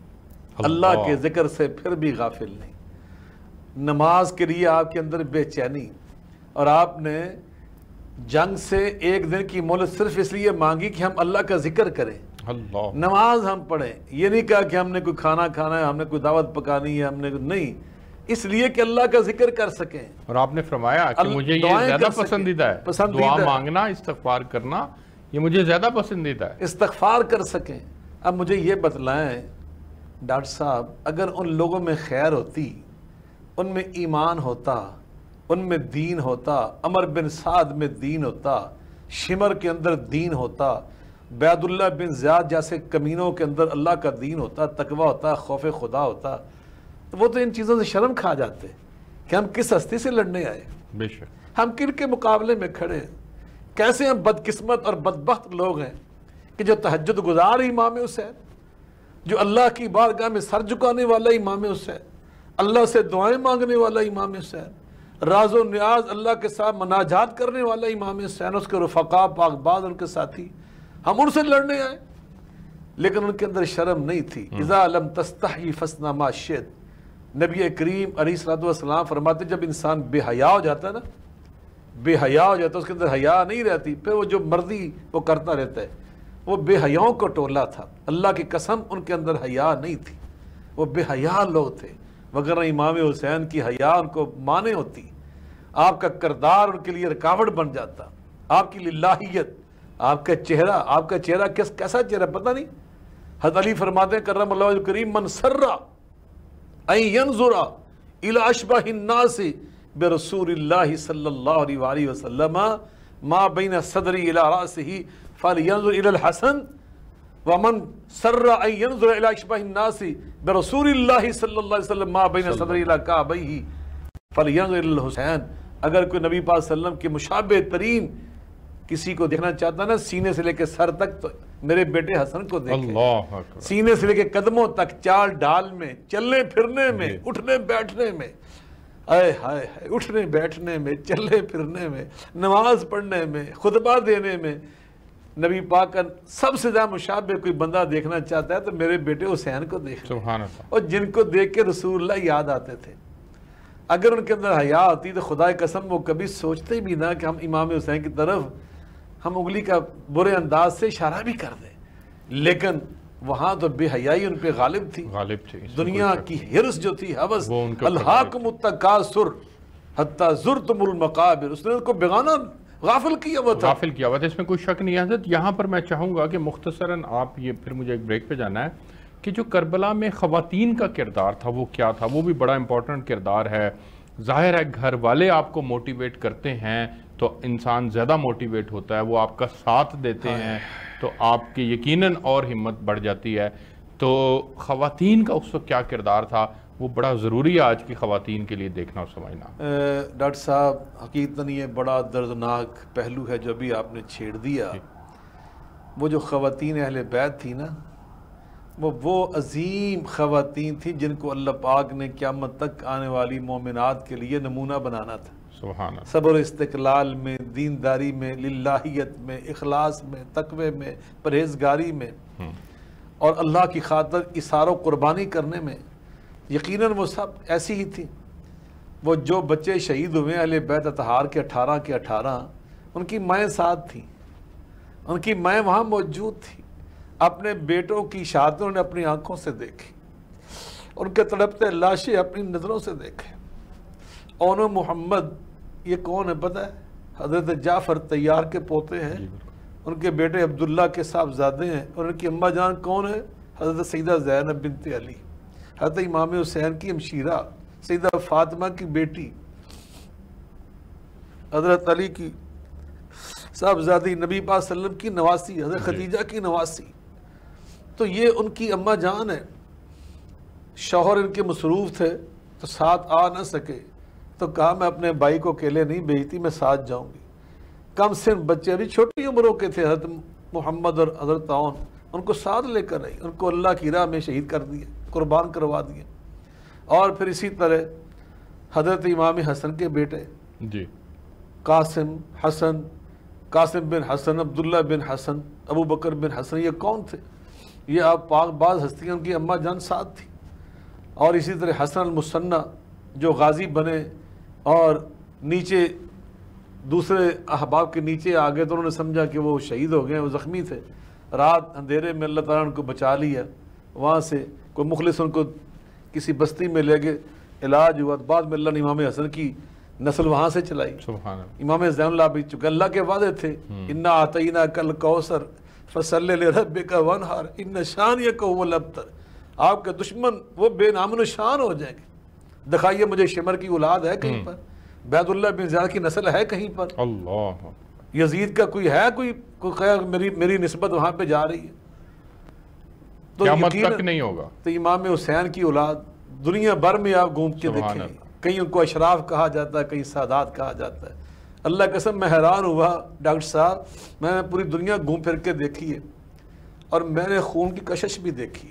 اللہ کے ذکر سے پھر بھی غافل نہیں، نماز کے لیے آپ کے اندر بے چینی، اور آپ نے جنگ سے ایک دن کی مہلت صرف اس لیے مانگی کہ ہم اللہ کا ذکر کریں، نماز ہم پڑھیں۔ یہ نہیں کہا کہ ہم نے کوئی کھانا کھانا ہے، ہم نے کوئی دعوت پکانی ہے، ہم نے نہیں، اس لیے کہ اللہ کا ذکر کر سکیں۔ اور آپ نے فرمایا کہ مجھے یہ زیادہ پسندیدہ ہے، دعا مانگنا، استغفار کرنا، یہ مجھے زیادہ پسندیدہ ہے، استغفار کر سکیں۔ اب مجھے یہ بتلائیں ڈاکٹر صاحب، اگر ان لوگوں میں خیر ہوتی، ان میں ایمان ہوتا، ان میں دین ہوتا، عمر بن سعد میں دین ہوتا، شمر کے اندر دین ہوتا، عبید اللہ بن زیاد جیسے کمینوں کے اندر اللہ کا دین ہوتا، تقوی ہوتا، خوف خدا ہوتا، تو وہ تو ان چیزوں سے شرم کھا جاتے کہ ہم کس ہستی سے لڑنے آئے، بے شک ہم کن کے مقابلے میں کھڑے ہیں، کیسے ہم بدقسمت اور بدبخت لوگ ہیں کہ جو تہجد گزار امام حسین، جو اللہ کی بارگاہ میں سر جھکانے والا امام حسین، اللہ سے دعائیں مانگنے والا امام حسین، راز و نیاز اللہ کے ساتھ مناجات کرنے والا امام حسین، اس کے رفقا پاک باز ان کے ساتھی، ہم ان سے لڑنے آئے، لیکن ان کے اندر شرم نہیں تھی۔ اذا لم تستحی فاصنع ما شئت، نبی کریم علیہ الصلوۃ والسلام فرماتے جب انسان بے حیا ہو جاتا ہے نا، بے حیا ہو جاتا ہے، اس کے اندر حیا نہیں رہتی، پھر وہ جو مرضی وہ کرتا رہتا ہے، وہ بے حیاؤں کو ٹولہ تھا، اللہ کی قسم ان کے اندر حیا نہیں تھی، وہ بے حیا لوگ تھے، وگرنہ امام حسین کی حیا ان کو مانے ہوتی، آپ کا کردار ان کے لیے رکاوٹ بن جاتا، آپ کی للہیت، آپ کا چہرہ کیسا چہرہ پتہ نہیں۔ حضرت علی فرماتے ہیں کرم اللہ وجہہ کریم من سرّ ان ينظر الى اشبہ الناس برسول اللہ صلی اللہ علیہ وآلہ وسلم ما بین صدری الى رأسہ فلینظر الى الحسن ومن سرّ ان ينظر الى اشبہ الناس برسول اللہ صلی اللہ علیہ وسلم ما بین صدری الى کعبیہ فلینظر الى الحسین۔ اگر کوئی نبی پاک صلی اللہ علیہ وسلم کے مشابہ ترین کسی کو دیکھنا چاہتا نا، سینے سے لے کے سر تک، تو میرے بیٹے حسن کو دیکھے، سینے سے لے کے قدموں تک، چال ڈال میں، چلنے پھرنے میں، اٹھنے بیٹھنے میں، اٹھنے بیٹھنے میں، چلنے پھرنے میں، نماز پڑھنے میں، خطبہ دینے میں، نبی پاک کا سب سے زیادہ مشابہ کوئی بندہ دیکھنا چاہتا ہے تو میرے بیٹے حسین کو دیکھ، سبحان اللہ، اور جن کو دیکھ کے رسول اللہ یاد آتے تھے۔ اگر ان کے اندر حیا ہوتی تو خدا کی قسم وہ کبھی سوچتے بھی نہ کہ ہم امام حسین کی طرف ہم انگلی کا برے انداز سے اشارہ بھی کر دیں، لیکن وہاں تو بے حیائی ان پہ غالب تھی، دنیا کی حرص جو تھی، حوث، الہاکم التکاثر حتی زرتم المقابر، اس نے ان کو بیگانہ غافل کیا ہوا تھا، اس میں کوئی شک نہیں ہے۔ حضرت یہاں پر میں چاہوں گا کہ مختصراً آپ یہ، پھر مجھے ایک بریک پہ جانا ہے، کہ جو کربلا میں خواتین کا کردار تھا وہ کیا تھا، وہ بھی بڑا امپورٹنٹ کردار ہے۔ ظاہر ہے گھر والے آپ کو موٹیویٹ کرتے ہیں تو انسان زیادہ موٹیویٹ ہوتا ہے، وہ آپ کا ساتھ دیتے ہیں تو آپ کی یقیناً اور ہمت بڑھ جاتی ہے۔ تو خواتین کا اس وقت کیا کردار تھا، وہ بڑا ضروری ہے آج کی خواتین کے لیے دیکھنا اور سمجھنا۔ ڈاکٹر صاحب حقیقتاً یہ بڑا دردناک پہلو ہے جو ابھی آپ نے چھیڑ دیا۔ وہ جو خواتین اہل بیت تھی نا، وہ عظیم خواتین تھیں جن کو اللہ پاک نے قیامت تک آنے والی مومنات کے لیے نمونہ بنانا تھا، سبحان اللہ، صبر و استقلال میں، دینداری میں، للہیت میں، اخلاص میں، تقوی میں، پرہیزگاری میں، اور اللہ کی خاطر اثار و قربانی کرنے میں۔ یقیناً وہ سب ایسی ہی تھیں۔ وہ جو بچے شہید ہوئے اہل بیت اطہار کے 18 کے 18، ان کی مائیں ساتھ تھیں، ان کی مائیں وہاں موجود تھیں، اپنے بیٹوں کی شہادت انہوں نے اپنی آنکھوں سے دیکھی، ان کے تڑپتے لاشیں اپنی نظروں سے دیکھے۔ اون محمد یہ کون ہے پتہ ہے؟ حضرت جعفر طیار کے پوتے ہیں، ان کے بیٹے عبداللہ کے صاحبزادے ہیں، اور ان کی اماں جان کون ہے؟ حضرت سیدہ زینب بنت علی، حضرت امام حسین کی ہمشیرہ، سیدہ فاطمہ کی بیٹی، حضرت علی کی صاحبزادی، نبی پاک صلی اللہ علیہ وسلم کی نواسی، حضرت خدیجہ کی نواسی۔ تو یہ ان کی اماں جان ہے۔ شوہر ان کے مصروف تھے تو ساتھ آ نہ سکے تو کہا میں اپنے بھائی کو اکیلے نہیں بھیجتی، میں ساتھ جاؤں گی۔ کم سن بچے ابھی چھوٹی عمروں کے تھے، حضرت محمد اور حضرت عون، ان کو ساتھ لے کر آئی، ان کو اللہ کی راہ میں شہید کر دیے، قربان کروا دیے۔ اور پھر اسی طرح حضرت امام حسن کے بیٹے، جی قاسم حسن، قاسم بن حسن، عبداللہ بن حسن، ابو بکر بن حسن، یہ کون تھے؟ یہ آپ پاک بعض ہستیاں ان کی اماں جان ساتھ تھی. اور اسی طرح حسن المثنى جو غازی بنے اور نیچے دوسرے احباب کے نیچے آگے تو انہوں نے سمجھا کہ وہ شہید ہو گئے، وہ زخمی تھے. رات اندھیرے میں اللہ تعالیٰ نے ان کو بچا لیا، وہاں سے کوئی مخلص ان کو کسی بستی میں لے گئے، علاج ہوا. بعد میں اللہ نے امام حسن کی نسل وہاں سے چلائی. سبحان اللہ. امام زین اللہ بھی چکے اللہ کے وعدے تھے، انا اعطیناک الکوثر فصلی لربک وانحر ان شانئک هو الابتر. آپ کے دشمن وہ بے نام و شان ہو جائیں گے. دکھائیے مجھے شمر کی اولاد ہے کہیں پر، عبید اللہ بن زیاد کی نسل ہے کہیں پر، اللہ یزید کا کوئی ہے، کوئی خیر میری نسبت وہاں پہ جا رہی ہے تو قیامت یقیناً تک نہیں ہوگا. تو امام حسین کی اولاد دنیا بھر میں آپ گھوم کے سبحان دیکھیں، کہیں ان کو اشراف کہا جاتا ہے، کہیں سادات کہا جاتا ہے. اللہ قسم میں حیران ہوا ڈاکٹر صاحب، میں نے پوری دنیا گھوم پھر کے دیکھی ہے اور میں نے خون کی کشش بھی دیکھی ہے.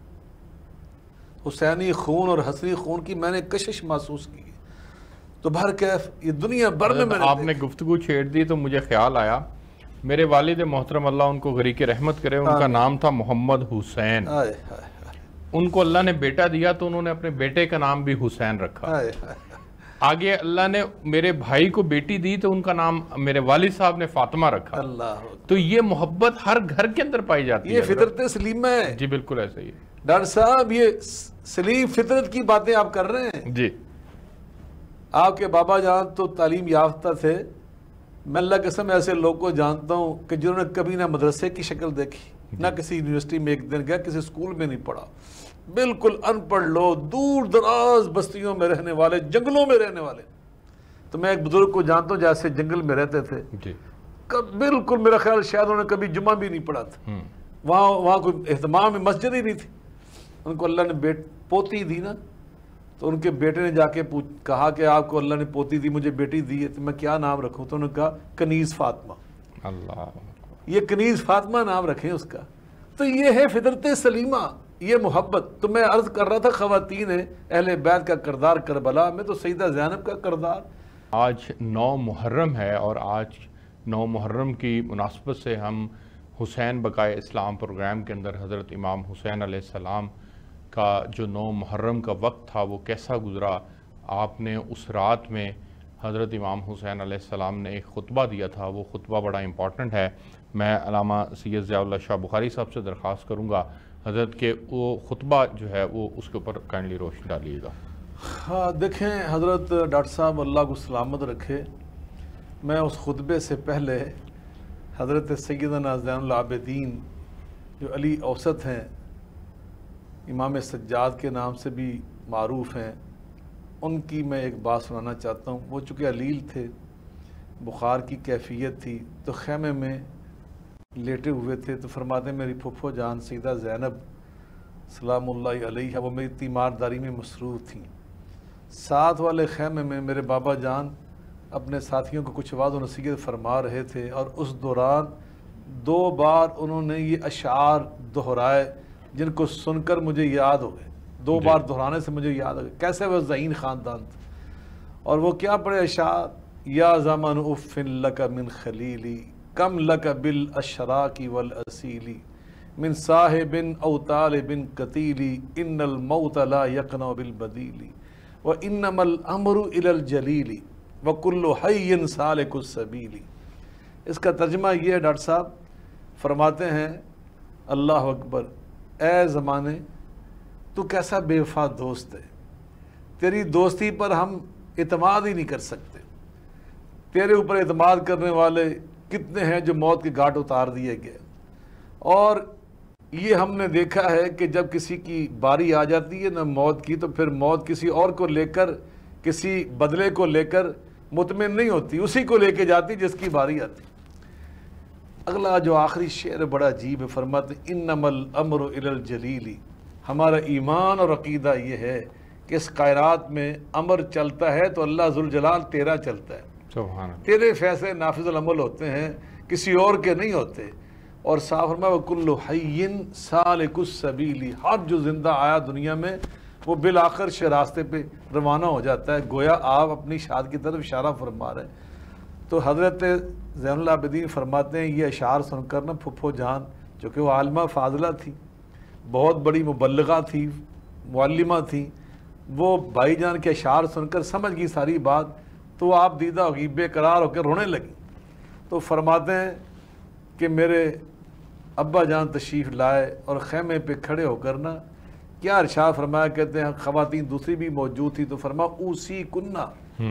حسینی خون اور حسنی خون کی میں نے کشش محسوس کی. تو بہرکیف یہ دنیا بھر میں آپ نے گفتگو چھیڑ دی تو مجھے خیال آیا، میرے والد محترم اللہ ان کو غریق رحمت کرے، ان کا نام تھا محمد حسین. ان کو اللہ نے بیٹا دیا تو انہوں نے اپنے بیٹے کا نام بھی حسین رکھا. آگے اللہ نے میرے بھائی کو بیٹی دی تو ان کا نام میرے والد صاحب نے فاطمہ رکھا. تو یہ محبت ہر گھر کے اندر پائی جاتی ہے. یہ فطرت سلیمہ ہے. جی بالکل ایسا ہی ہے ڈاکٹر صاحب، یہ سلیم فطرت کی باتیں آپ کر رہے ہیں. جی. آپ کے بابا جان تو تعلیم یافتہ تھے. میں اللہ کے قسم ایسے لوگ کو جانتا ہوں کہ جنہوں نے کبھی نہ مدرسے کی شکل دیکھی، نہ کسی یونیورسٹی میں ایک دن گیا، کسی اسکول میں نہیں پڑھا. بالکل ان پڑھ لوگ، دور دراز بستیوں میں رہنے والے، جنگلوں میں رہنے والے. تو میں ایک بزرگ کو جانتا ہوں جیسے جنگل میں رہتے تھے. بالکل میرا خیال شاید انہوں نے کبھی جمعہ بھی نہیں پڑھا تھا. وہاں کوئی اہتمام مسجد ہی نہیں تھی. ان کو اللہ نے پوتی دی نا، تو ان کے بیٹے نے جا کے کہا کہ آپ کو اللہ نے پوتی دی، مجھے بیٹی دی ہے، تو میں کیا نام رکھوں؟ تو انہوں نے کہا کنیز فاطمہ. اللہ، یہ کنیز فاطمہ نام رکھیں اس کا. تو یہ ہے فطرت سلیمہ، یہ محبت. تو میں عرض کر رہا تھا خواتین اہل بیت کا کردار کربلا میں، تو سیدہ زینب کا کردار. آج 9 محرم ہے اور آج 9 محرم کی مناسبت سے ہم حسین بقائے اسلام پروگرام کے اندر حضرت امام حسین علیہ السلام کا جو 9 محرم کا وقت تھا وہ کیسا گزرا. آپ نے اس رات میں حضرت امام حسین علیہ السلام نے ایک خطبہ دیا تھا، وہ خطبہ بڑا امپورٹنٹ ہے. میں علامہ سید ضیاء اللہ شاہ بخاری صاحب سے درخواست کروں گا حضرت کہ وہ خطبہ جو ہے وہ اس کے اوپر کائنڈلی روشنی ڈالیے گا. ہاں دیکھیں حضرت ڈاکٹر صاحب اللہ کو سلامت رکھے، میں اس خطبے سے پہلے حضرت سیدنا زین العابدین جو علی اوسط ہیں، امام سجاد کے نام سے بھی معروف ہیں، ان کی میں ایک بات سنانا چاہتا ہوں. وہ چونکہ علیل تھے، بخار کی کیفیت تھی، تو خیمے میں لیٹے ہوئے تھے. تو فرماتے ہیں میری پھپھو جان سیدہ زینب سلام اللہ علیہ وہ میری تیمارداری میں مصروف تھیں. ساتھ والے خیمے میں میرے بابا جان اپنے ساتھیوں کو کچھ وعظ و نصیحت فرما رہے تھے، اور اس دوران 2 بار انہوں نے یہ اشعار دہرائے جن کو سن کر مجھے یاد ہو گئے. 2 بار دہرانے سے مجھے یاد ہو گئے کیسے وہ ذہین خاندان تھا. اور وہ کیا پڑھے اشعار؟ یا زمان اف لک من خلیلی کم لک بالاشراک والاسیلی من صاحب او طالب قتیلی ان الموت لا یقنع بالبدیلی وانما الامر الی الجلیلی وکل حی سالک السبیلی. اس کا ترجمہ یہ ہے ڈاکٹر صاحب، فرماتے ہیں اللہ اکبر، اے زمانے تو کیسا بے وفا دوست ہے، تیری دوستی پر ہم اعتماد ہی نہیں کر سکتے. تیرے اوپر اعتماد کرنے والے کتنے ہیں جو موت کے گھاٹ اتار دیے گئے. اور یہ ہم نے دیکھا ہے کہ جب کسی کی باری آ جاتی ہے نا موت کی، تو پھر موت کسی اور کو لے کر، کسی بدلے کو لے کر مطمئن نہیں ہوتی، اسی کو لے کے جاتی جس کی باری آتی. اگلا جو آخری شعر بڑا عجیب ہے، فرماتے انما الامر الی الجلیلی. ہمارا ایمان اور عقیدہ یہ ہے کہ اس کائنات میں امر چلتا ہے تو اللہ ذوالجلال تیرا چلتا ہے. سبحان اللہ. تیرے فیصلے نافذ العمل ہوتے ہیں، کسی اور کے نہیں ہوتے. اور صاف فرمایا وکل حی سالک السبیلی، ہر جو زندہ آیا دنیا میں وہ بالآخر راستے پہ روانہ ہو جاتا ہے. گویا آپ اپنی شاد کی طرف اشارہ فرما رہے ہیں. تو حضرت زین العابدین فرماتے ہیں یہ اشعار سن کر نا پھپھو جان، چونکہ وہ عالمہ فاضلہ تھی، بہت بڑی مبلغہ تھی، معلمہ تھی، وہ بھائی جان کے اشعار سن کر سمجھ گئی ساری بات، تو وہ آپ دیدہ ہوگی، بے قرار ہو کے رونے لگی۔ تو فرماتے ہیں کہ میرے ابا جان تشریف لائے اور خیمے پہ کھڑے ہو کر نا کیا ارشاد فرمایا، کہتے ہیں خواتین دوسری بھی موجود تھی، تو فرمایا اوسی کننا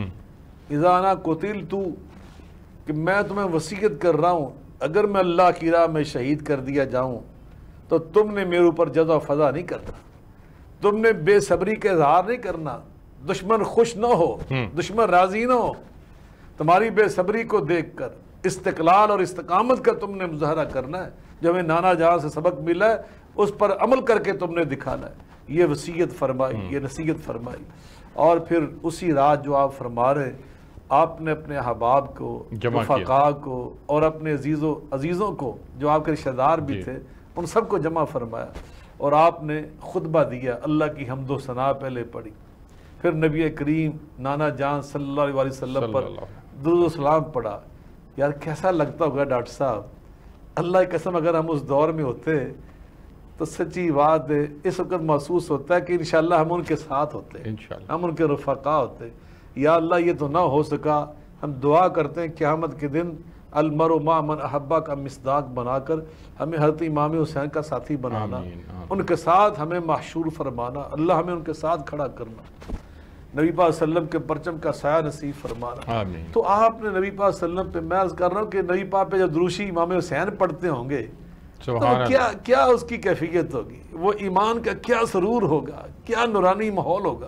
اذا انا قتلت، کہ میں تمہیں وصیت کر رہا ہوں اگر میں اللہ کی راہ میں شہید کر دیا جاؤں تو تم نے میرے اوپر جزا و فضا نہیں کرنا، تم نے بے صبری کا اظہار نہیں کرنا، دشمن خوش نہ ہو، دشمن راضی نہ ہو، تمہاری بے صبری کو دیکھ کر استقلال اور استقامت کا تم نے مظاہرہ کرنا ہے، جو ہمیں نانا جہاں سے سبق ملا ہے اس پر عمل کر کے تم نے دکھانا ہے۔ یہ وصیت فرمائی، یہ نصیحت فرمائی، اور پھر اسی رات جو آپ فرما رہے آپ نے اپنے احباب کو، رفقاء کو اور اپنے عزیزوں کو جو آپ کے رشتہ دار بھی تھے ان سب کو جمع فرمایا، اور آپ نے خطبہ دیا، اللہ کی حمد و ثنا پہلے پڑھی، پھر نبی کریم نانا جان صلی اللہ علیہ وسلم پر درود و سلام پڑھا۔ یار کیسا لگتا ہوگا ڈاکٹر صاحب، اللہ کی قسم اگر ہم اس دور میں ہوتے تو سچی بات ہے اس وقت محسوس ہوتا ہے کہ انشاءاللہ ہم ان کے ساتھ ہوتے، ہم ان کے رفقا ہوتے۔ یا اللہ یہ تو نہ ہو سکا، ہم دعا کرتے ہیں قیامت کے دن المرء مع من احبہ کا مصداق بنا کر ہمیں حضرت امام حسین کا ساتھی بنانا، ان کے ساتھ ہمیں محشور فرمانا، اللہ ہمیں ان کے ساتھ کھڑا کرنا، نبی پاک صلی اللہ علیہ وسلم کے پرچم کا سایہ نصیب فرمانا۔ تو آپ نے نبی پاک صلی اللہ علیہ وسلم پہ، میں عرض کر رہا ہوں کہ نبی پاک پہ جب دروشی امام حسین پڑھتے ہوں گے تو کیا اس کی کیفیت ہوگی، وہ ایمان کا کیا سرور ہوگا، کیا نورانی ماحول ہوگا۔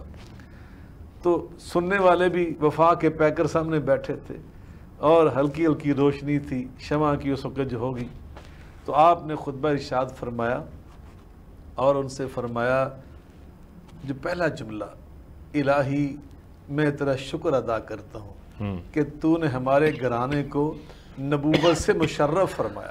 تو سننے والے بھی وفا کے پیکر سامنے بیٹھے تھے اور ہلکی ہلکی روشنی تھی شمع کی اس وقت جو ہوگی، تو آپ نے خطبہ ارشاد فرمایا اور ان سے فرمایا جو پہلا جملہ، الہی میں تیرا شکر ادا کرتا ہوں کہ تو نے ہمارے گھرانے کو نبوت سے مشرف فرمایا۔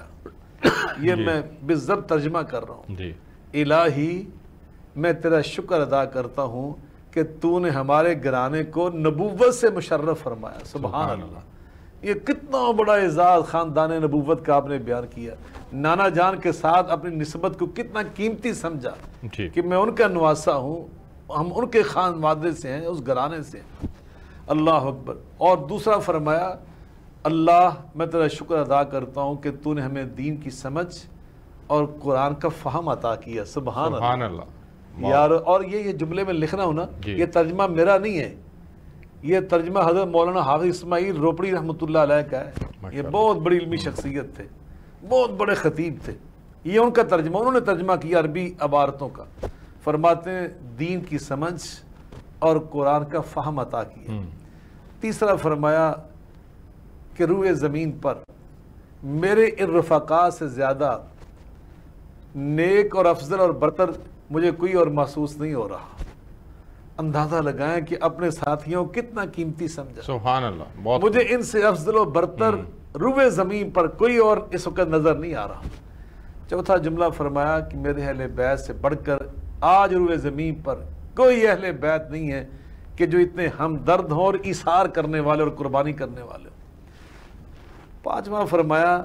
یہ میں بالضبط ترجمہ کر رہا ہوں، الہی میں تیرا شکر ادا کرتا ہوں کہ تو نے ہمارے گھرانے کو نبوت سے مشرف فرمایا۔ سبحان اللہ، یہ کتنا بڑا اعزاز خاندان نبوت کا آپ نے بیان کیا، نانا جان کے ساتھ اپنی نسبت کو کتنا قیمتی سمجھا کہ میں ان کا نواسا ہوں، ہم ان کے خاندان سے ہیں، اس گھرانے سے ہیں۔ اللہ اکبر۔ اور دوسرا فرمایا، اللہ میں تیرا شکر ادا کرتا ہوں کہ تو نے ہمیں دین کی سمجھ اور قرآن کا فہم عطا کیا۔ سبحان اللہ یار۔ اور یہ جملے میں لکھ رہا ہوں نا، یہ ترجمہ میرا نہیں ہے، یہ ترجمہ حضرت مولانا حافظ اسماعیل روپڑی رحمۃ اللہ علیہ کا ہے۔ یہ بہت بڑی علمی شخصیت تھے، بہت بڑے خطیب تھے، یہ ان کا ترجمہ، انہوں نے ترجمہ کیا عربی عبارتوں کا۔ فرماتے ہیں دین کی سمجھ اور قرآن کا فہم عطا کیا۔ تیسرا فرمایا کہ روئے زمین پر میرے ان رفقاء سے زیادہ نیک اور افضل اور برتر مجھے کوئی اور محسوس نہیں ہو رہا۔ اندازہ لگائیں کہ اپنے ساتھیوں کتنا قیمتی سمجھا۔ سبحان اللہ، مجھے ان سے افضل و برتر روئے زمین پر کوئی اور اس وقت نظر نہیں آ رہا۔ چوتھا جملہ فرمایا کہ میرے اہل بیت سے بڑھ کر آج روئے زمین پر کوئی اہل بیت نہیں ہے کہ جو اتنے ہمدرد ہوں اور ایثار کرنے والے اور قربانی کرنے والے ہوں۔ پانچواں فرمایا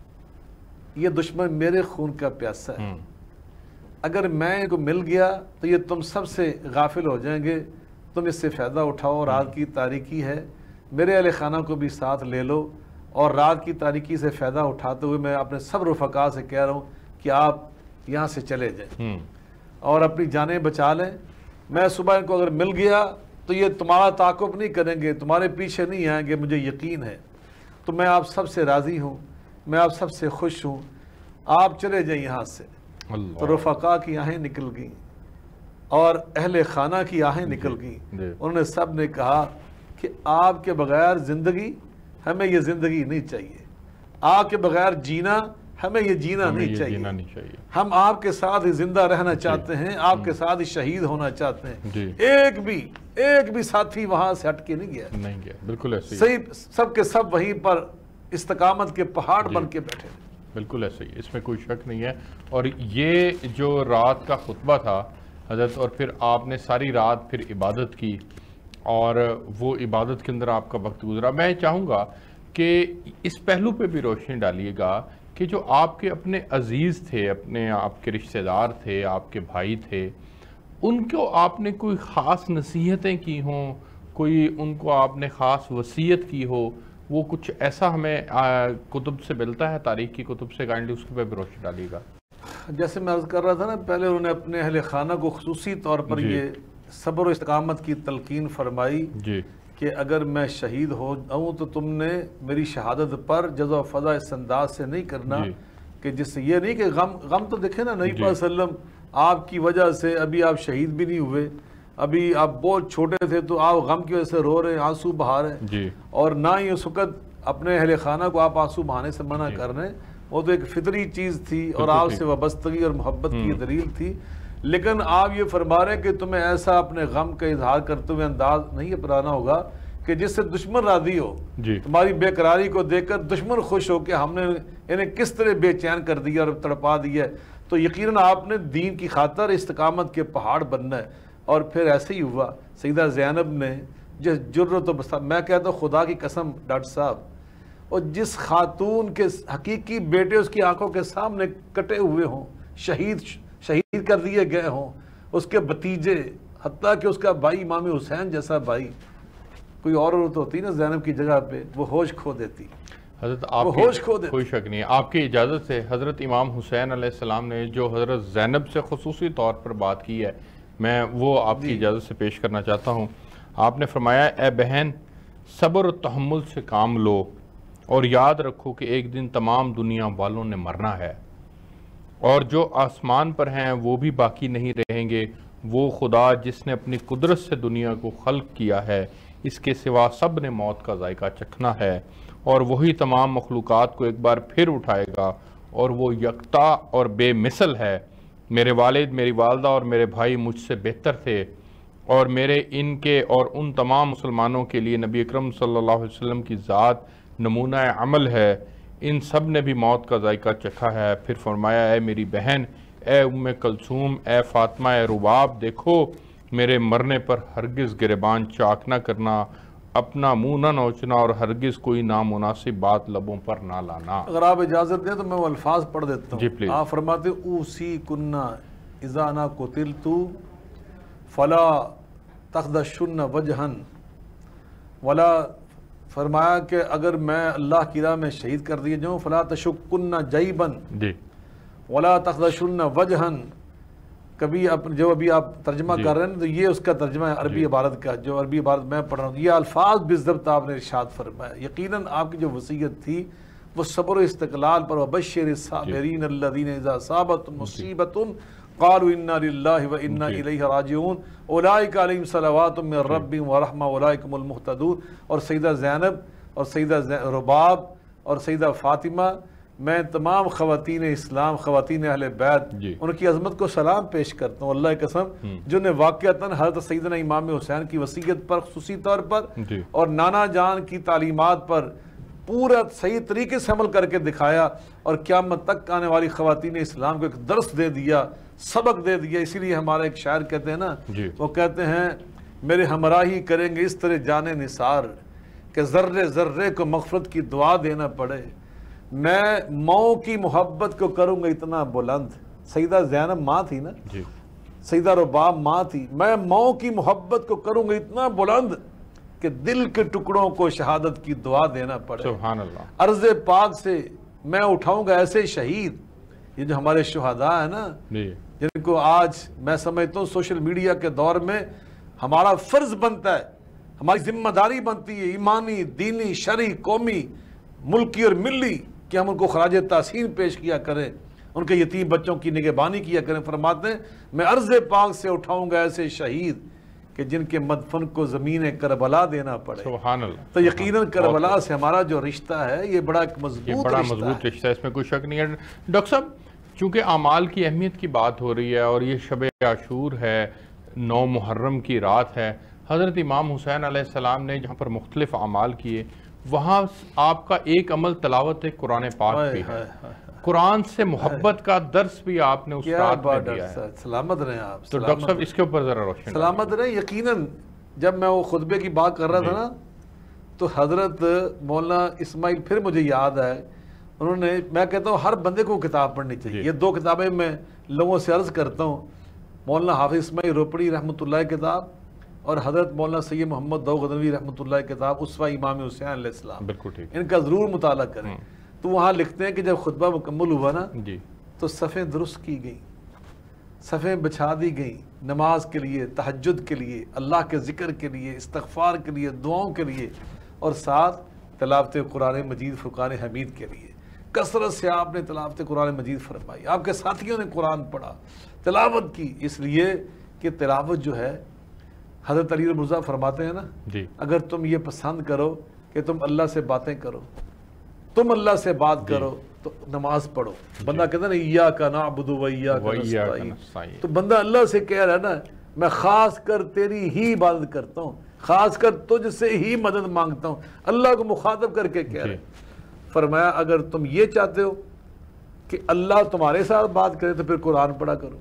یہ دشمن میرے خون کا پیاسا ہے، اگر میں ان کو مل گیا تو یہ تم سب سے غافل ہو جائیں گے، تم اس سے فائدہ اٹھاؤ، اور رات کی تاریکی ہے، میرے اہل خانہ کو بھی ساتھ لے لو، اور رات کی تاریکی سے فائدہ اٹھاتے ہوئے میں اپنے سب رفقاء سے کہہ رہا ہوں کہ آپ یہاں سے چلے جائیں اور اپنی جانیں بچا لیں۔ میں صبح ان کو اگر مل گیا تو یہ تمہارا تعاقب نہیں کریں گے، تمہارے پیچھے نہیں آئیں گے، مجھے یقین ہے۔ تو میں آپ سب سے راضی ہوں، میں آپ سب سے خوش ہوں، آپ چلے جائیں یہاں سے۔ تو رفقاء کی آہیں نکل گئیں اور اہل خانہ کی آہیں نکل گئیں، انہوں نے سب نے کہا کہ آپ کے بغیر زندگی، ہمیں یہ زندگی نہیں چاہیے، آپ کے بغیر جینا، ہمیں یہ جینا نہیں چاہیے، ہم آپ کے ساتھ ہی زندہ رہنا چاہتے ہیں، آپ کے ساتھ ہی شہید ہونا چاہتے ہیں۔ ایک بھی ساتھی وہاں سے ہٹ کے نہیں گیا، بالکل ایسے صحیح، سب کے سب وہیں پر استقامت کے پہاڑ بن کے بیٹھے تھے۔ بالکل ایسے ہی، اس میں کوئی شک نہیں ہے۔ اور یہ جو رات کا خطبہ تھا حضرت، اور پھر آپ نے ساری رات پھر عبادت کی، اور وہ عبادت کے اندر آپ کا وقت گزرا۔ میں چاہوں گا کہ اس پہلو پہ بھی روشنی ڈالیے گا کہ جو آپ کے اپنے عزیز تھے، اپنے آپ کے رشتہ دار تھے، آپ کے بھائی تھے، ان کو آپ نے کوئی خاص نصیحتیں کی ہوں، کوئی ان کو آپ نے خاص وصیت کی ہو، وہ کچھ ایسا ہمیں کتب سے ملتا ہے، تاریخ کی کتب سے؟ کائنڈلی اس پہ بھی روشنی ڈالیے گا۔ جیسے میں عرض کر رہا تھا نا، پہلے انہوں نے اپنے اہل خانہ کو خصوصی طور پر یہ صبر و استقامت کی تلقین فرمائی کہ اگر میں شہید ہو جاؤں تو تم نے میری شہادت پر جزا و فضا اس انداز سے نہیں کرنا کہ جس سے یہ نہیں کہ غم تو دیکھیں نا، نبی پاک صلی اللہ علیہ وسلم آپ کی وجہ سے ابھی آپ شہید بھی نہیں ہوئے، ابھی آپ بہت چھوٹے تھے تو آپ غم کی وجہ سے رو رہے ہیں، آنسو بہا رہے ہیں، اور نہ ہی اس وقت اپنے اہل خانہ کو آپ آنسو بہانے سے منع کر رہے ہیں۔ وہ تو ایک فطری چیز تھی اور آپ سے وابستگی اور محبت کی دلیل تھی، لیکن آپ یہ فرما رہے ہیں کہ تمہیں ایسا اپنے غم کا اظہار کرتے ہوئے انداز نہیں اپنانا ہوگا کہ جس سے دشمن راضی ہو، تمہاری بے قراری کو دیکھ کر دشمن خوش ہو کہ ہم نے انہیں کس طرح بے چین کر دیا اور تڑپا دیا۔ تو یقیناً آپ نے دین کی خاطر استقامت کے پہاڑ بننا ہے، اور پھر ایسے ہی ہوا۔ سیدہ زینب نے جس جرت و میں کہتا ہوں خدا کی قسم ڈاکٹر صاحب، اور جس خاتون کے حقیقی بیٹے اس کی آنکھوں کے سامنے کٹے ہوئے ہوں، شہید کر دیے گئے ہوں، اس کے بھتیجے، حتیٰ کہ اس کا بھائی امام حسین جیسا بھائی، کوئی اور عورت ہوتی نا زینب کی جگہ پہ، وہ ہوش کھو دیتی۔ حضرت آپ کی کوئی شک نہیں ہے، آپ کی اجازت سے حضرت امام حسین علیہ السلام نے جو حضرت زینب سے خصوصی طور پر بات کی ہے، میں وہ آپ کی اجازت سے پیش کرنا چاہتا ہوں۔ آپ نے فرمایا، اے بہن صبر و تحمل سے کام لو اور یاد رکھو کہ ایک دن تمام دنیا والوں نے مرنا ہے، اور جو آسمان پر ہیں وہ بھی باقی نہیں رہیں گے۔ وہ خدا جس نے اپنی قدرت سے دنیا کو خلق کیا ہے، اس کے سوا سب نے موت کا ذائقہ چکھنا ہے، اور وہی تمام مخلوقات کو ایک بار پھر اٹھائے گا، اور وہ یکتا اور بے مثل ہے۔ میرے والد، میری والدہ اور میرے بھائی مجھ سے بہتر تھے، اور میرے ان کے اور ان تمام مسلمانوں کے لیے نبی اکرم صلی اللہ علیہ وسلم کی ذات نمونہ عمل ہے۔ ان سب نے بھی موت کا ذائقہ چکھا ہے۔ پھر فرمایا، اے میری بہن، اے ام کلثوم، اے فاطمہ، اے رباب، دیکھو میرے مرنے پر ہرگز گریبان چاک نہ کرنا، اپنا منہ نہ نوچنا، اور ہرگز کوئی نامناسب بات لبوں پر نہ لانا۔ اگر آپ اجازت دیں تو میں وہ الفاظ پڑھ دیتا ہوں۔ آپ فرماتے اوسی کنہ اذا نہ قتلتو فلا تخدشن وجہن، ولا فرمایا کہ اگر میں اللہ کی راہ میں شہید کر دیے جاؤں فلا تشکن جیبن ولا تخدشن وجہن۔ کبھی جو ابھی آپ ترجمہ کر رہے ہیں تو یہ اس کا ترجمہ ہے عربی عبارت کا، جو عربی عبارت میں پڑھ رہا ہوں، یہ الفاظ بالضبط آپ نے ارشاد فرمایا۔ یقیناً آپ کی جو وصیت تھی وہ صبر و استقلال پر، وبشر الصابرین الذین اذا اصابتهم مصیبۃ قالوا انا للہ وانا الیہ راجعون اولئک علیہم صلوات من ربہم ورحمہ اولئک هم المہتدون۔ اور سیدہ زینب اور سیدہ رباب اور سیدہ فاطمہ، میں تمام خواتین اسلام، خواتین اہل بیت، ان کی عظمت کو سلام پیش کرتا ہوں، اللہ کی قسم، جن نے واقعتاً حضرت سیدنا امام حسین کی وصیت پر خصوصی طور پر اور نانا جان کی تعلیمات پر پورا صحیح طریقے سے عمل کر کے دکھایا، اور قیامت تک آنے والی خواتین اسلام کو ایک درس دے دیا، سبق دے دیا۔ اسی لیے ہمارا ایک شاعر کہتے ہیں نا، وہ کہتے ہیں، میرے ہمراہی کریں گے اس طرح جان نثار کہ ذرے ذرے کو مغفرت کی دعا دینا پڑے، میں ماؤں کی محبت کو کروں گا اتنا بلند۔ سیدہ زینب ماں تھی نا، سیدہ رباب ماں تھی، میں ماؤں کی محبت کو کروں گا اتنا بلند کہ دل کے ٹکڑوں کو شہادت کی دعا دینا پڑے۔ سبحان اللہ۔ عرض پاک سے میں اٹھاؤں گا ایسے شہید، یہ جو ہمارے شہداء ہیں نا، جن کو آج میں سمجھتا ہوں سوشل میڈیا کے دور میں ہمارا فرض بنتا ہے، ہماری ذمہ داری بنتی ہے، ایمانی، دینی، شرعی، قومی، ملکی اور ملی، کہ ہم ان کو خراج تحسین پیش کیا کریں، ان کے یتیم بچوں کی نگہبانی کیا کریں۔ فرماتے ہیں، میں عرض پاک سے اٹھاؤں گا ایسے شہید کہ جن کے مدفن کو زمین کربلا دینا پڑے۔ سبحان اللہ۔ تو یقیناً کربلا سے ہمارا جو رشتہ ہے یہ بڑا مضبوط رشتہ ہے، اس میں کوئی شک نہیں ہے۔ ڈاکٹر صاحب، چونکہ اعمال کی اہمیت کی بات ہو رہی ہے اور یہ شب عاشور ہے، 9 محرم کی رات ہے، حضرت امام حسین علیہ السلام نے جہاں پر مختلف اعمال کیے، وہاں آپ کا ایک عمل تلاوت قرآن پاک بھی ہے، قرآن سے محبت کا درس بھی آپ نے اس رات میں دیا ہے۔ سلامت رہیں آپ۔ تو ڈاکٹر صاحب اس کے اوپر ذرا روشن۔ سلامت رہیں۔ یقیناً جب میں وہ خطبے کی بات کر رہا تھا نا، تو حضرت مولانا اسماعیل پھر مجھے یاد ہے، انہوں نے، میں کہتا ہوں ہر بندے کو کتاب پڑھنی چاہیے. یہ 2 کتابیں میں لوگوں سے عرض کرتا ہوں، مولانا حافظ اسماعیل روپڑی رحمۃ اللہ کتاب اور حضرت مولانا سید محمد داؤد غزنوی رحمۃ اللہ کتاب اسوہ امام حسین علیہ السلام، بالکل ٹھیک. ان کا ضرور مطالعہ کریں. تو وہاں لکھتے ہیں کہ جب خطبہ مکمل ہوا نا جی تو صفیں درست کی گئیں، صفیں بچھا دی گئیں نماز کے لیے، تہجد کے لیے، اللہ کے ذکر کے لیے، استغفار کے لیے، دعاؤں کے لیے، اور ساتھ تلاوت قرآن مجید فرقان حمید کے لیے. کثرت سے آپ نے تلاوت قرآن مجید فرمائی، آپ کے ساتھیوں نے قرآن پڑھا، تلاوت کی، اس لیے کہ تلاوت جو ہے حضرت علی مرزا فرماتے ہیں نا، جی اگر تم یہ پسند کرو کہ تم اللہ سے باتیں کرو، تم اللہ سے بات کرو تو نماز پڑھو. بندہ کہتا ہے نا ایاک نعبد و ایاک نستعین، تو بندہ اللہ سے کہہ رہا ہے نا میں خاص کر تیری ہی عبادت کرتا ہوں، خاص کر تجھ سے ہی مدد مانگتا ہوں، اللہ کو مخاطب کر کے کہہ رہے. فرمایا اگر تم یہ چاہتے ہو کہ اللہ تمہارے ساتھ بات کرے تو پھر قرآن پڑھا کرو.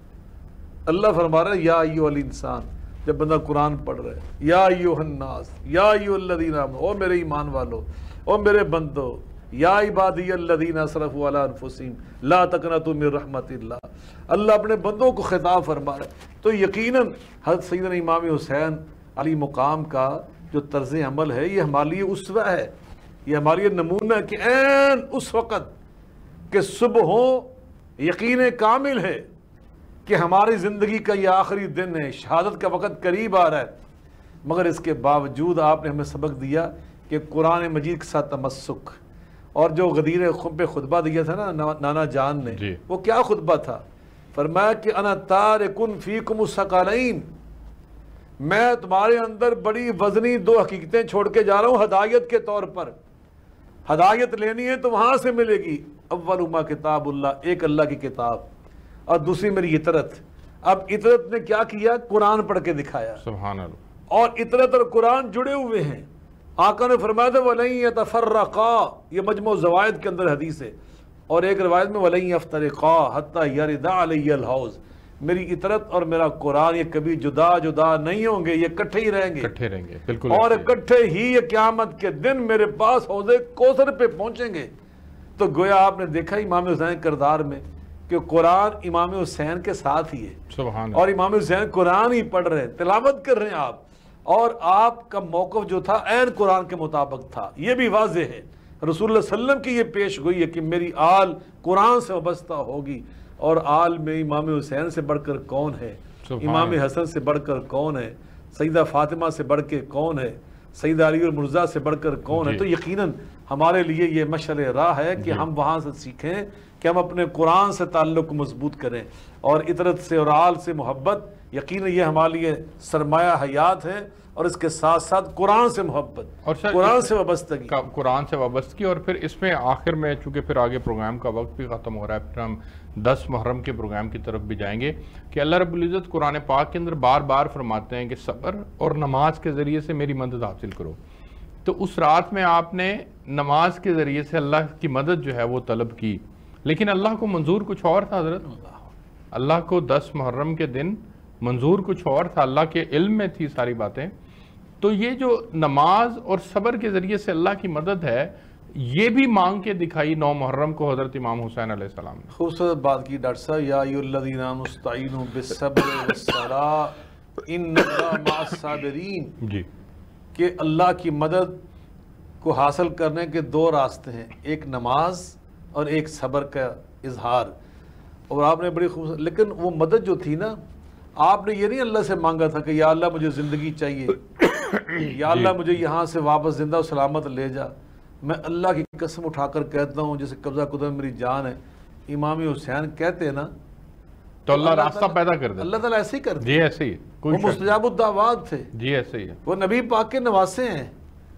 اللہ فرما رہا ہے یا ایھا الانسان، جب بندہ قرآن پڑھ رہا ہے، یا ایھا الناس یا ایھا الذین آمنوا، او میرے ایمان والو، او میرے بندو، یا عبادی الذین اسرفوا علی انفسہم لا تقنطوا من رحمت اللہ. اللہ اپنے بندوں کو خطاب فرما رہا ہے. تو یقیناً حضرت سیدنا امام حسین علی مقام کا جو طرز عمل ہے یہ ہمارے لیے اسوہ ہے، یہ ہمارے لیے نمونہ ہے کہ عین اس وقت کہ صبح ہو یقین کامل ہے کہ ہماری زندگی کا یہ آخری دن ہے، شہادت کا وقت قریب آ رہا ہے، مگر اس کے باوجود آپ نے ہمیں سبق دیا کہ قرآن مجید کے ساتھ تمسک. اور جو غدیر پہ خطبہ دیا تھا نا نانا جان نے، وہ کیا خطبہ تھا؟ فرمایا کہ انا تارکن فیکم الثقلین، میں تمہارے اندر بڑی وزنی 2 حقیقتیں چھوڑ کے جا رہا ہوں ہدایت کے طور پر. ہدایت لینی ہے تو وہاں سے ملے گی. اول ما کتاب اللہ، ایک اللہ کی کتاب، اور دوسری میری اطرت. اب اطرت نے کیا کیا؟ قرآن پڑھ کے دکھایا. سبحان اللہ. اور اطرت اور قرآن جڑے ہوئے ہیں. آقا نے فرمایا تھا وَلَن يَتَفَرَّقَا، یہ مجموع زوائد کے اندر حدیث ہے، اور ایک روایت میں وَلَن يَفْتَرِقَا حَتَّى يَرِدَ عَلَيَّ الْحَوْض، میری اطرت اور میرا قرآن یہ کبھی جدا جدا نہیں ہوں گے، یہ اکٹھے ہی رہیں گے، بالکل، اور اکٹھے ہی یہ قیامت کے دن میرے پاس حوض کوثر پہ پہنچیں گے. تو گویا آپ نے دیکھا امام حسین کردار میں کہ قرآن امام حسین کے ساتھ ہی ہے، سبحان اللہ. اور امام حسین قرآن ہی پڑھ رہے ہیں، تلاوت کر رہے ہیں آپ، اور آپ کا موقف جو تھا عین قرآن کے مطابق تھا. یہ بھی واضح ہے رسول اللہ صلی اللہ علیہ وسلم کی یہ پیش گوئی ہے کہ میری آل قرآن سے وابستہ ہوگی، اور آل میں امام حسین سے بڑھ کر کون ہے، امام حسن سے بڑھ کر کون ہے، سیدہ فاطمہ سے بڑھ کے کون ہے، سیدہ علی المرزا سے بڑھ کر کون ہے. تو یقیناً ہمارے لیے یہ مشعل راہ ہے کہ ہم وہاں سے سیکھیں کہ ہم اپنے قرآن سے تعلق کو مضبوط کریں، اور اطرت سے اور آل سے محبت. یقیناً یہ ہمارے لیے سرمایہ حیات ہے، اور اس کے ساتھ ساتھ قرآن سے محبت اور قرآن سے وابستگی، قرآن سے وابستگی. اور پھر اس میں آخر میں چونکہ پھر آگے پروگرام کا وقت بھی ختم ہو رہا ہے، پھر ہم 10 محرم کے پروگرام کی طرف بھی جائیں گے کہ اللہ رب العزت قرآن پاک کے اندر بار بار فرماتے ہیں کہ صبر اور نماز کے ذریعے سے میری مدد حاصل کرو. تو اس رات میں آپ نے نماز کے ذریعے سے اللہ کی مدد جو ہے وہ طلب کی، لیکن اللہ کو منظور کچھ اور تھا. حضرت اللہ کو 10 محرم کے دن منظور کچھ اور تھا، اللہ کے علم میں تھی ساری باتیں. تو یہ جو نماز اور صبر کے ذریعے سے اللہ کی مدد ہے، یہ بھی مانگ کے دکھائی 9 محرم کو حضرت امام حسین علیہ السلام نے. خوبصورت بات کی ڈاکٹر صاحب. یا ایھا الذین آمنوا استعینوا بالصبر والصلاۃ ان اللہ مع الصابرین، جی، کہ اللہ کی مدد کو حاصل کرنے کے 2 راستے ہیں، ایک نماز اور ایک صبر کا اظہار. اور آپ نے بڑی خوبصورت، لیکن وہ مدد جو تھی نا، آپ نے یہ نہیں اللہ سے مانگا تھا کہ یا اللہ مجھے زندگی چاہیے، یا اللہ مجھے یہاں سے واپس زندہ و سلامت لے جا. میں اللہ کی قسم اٹھا کر کہتا ہوں جیسے قبضہ قدم میری جان ہے، امام حسین کہتے نا تو اللہ راستہ پیدا کر دے. اللہ تعالیٰ ایسے ہی کرتے. جی ایسے ہی، وہ مستجاب الدعوات تھے. جی ایسے ہی ہے. وہ نبی پاک کے نواسے ہیں،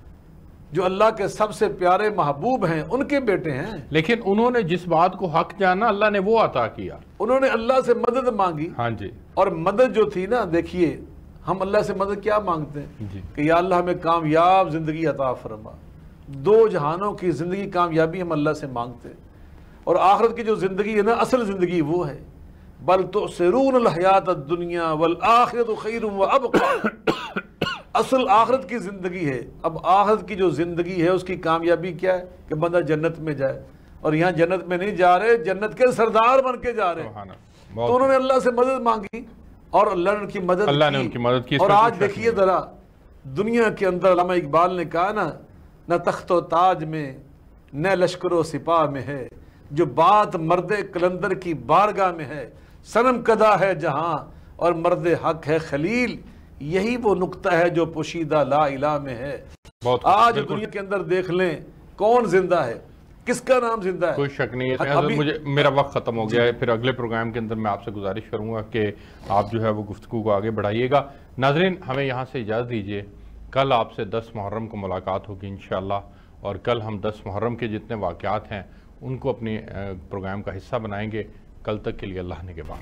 جو اللہ کے سب سے پیارے محبوب ہیں، ان کے بیٹے ہیں. لیکن انہوں نے جس بات کو حق جانا اللہ نے وہ عطا کیا. انہوں نے اللہ سے مدد مانگی. ہاں جی. اور مدد جو تھی نا، دیکھیے ہم اللہ سے مدد کیا مانگتے ہیں کہ یا اللہ ہمیں کامیاب زندگی عطا فرما. 2 جہانوں کی زندگی کامیابی ہم اللہ سے مانگتے ہیں، اور آخرت کی جو زندگی ہے نا، اصل زندگی وہ ہے. بل تؤثرون الحیات الدنیا والآخرۃ خیر وابقی. اصل آخرت کی زندگی ہے. اب آخرت کی جو زندگی ہے اس کی کامیابی کیا ہے کہ بندہ جنت میں جائے, اور یہاں جنت میں نہیں جا رہے, جنت کے سردار بن کے جا رہے ہیں. تو انہوں نے اللہ سے مدد مانگی اور اللہ نے ان کی مدد کی. اور آج دیکھیے ذرا دنیا کے اندر علامہ اقبال نے کہا نا, نہ تخت و تاج میں نہ لشکر و سپاہ میں ہے, جو بات مرد کلندر کی بارگاہ میں ہے, صنم کدا ہے جہاں اور مرد حق ہے خلیل, یہی وہ نقطہ ہے جو پوشیدہ لا الہ میں ہے. آج دنیا کے اندر دیکھ لیں کون زندہ ہے, کس کا نام زندہ ہے؟ کوئی شک نہیں ہے. مجھے میرا وقت ختم ہو گیا ہے, پھر اگلے پروگرام کے اندر میں آپ سے گزارش کروں گا کہ آپ جو ہے وہ گفتگو کو آگے بڑھائیے گا. ناظرین ہمیں یہاں سے اجازت دیجیے, کل آپ سے 10 محرم کو ملاقات ہوگی انشاءاللہ, اور کل ہم 10 محرم کے جتنے واقعات ہیں ان کو اپنی پروگرام کا حصہ بنائیں گے. کل تک کے لیے اللہ نے کے بعد.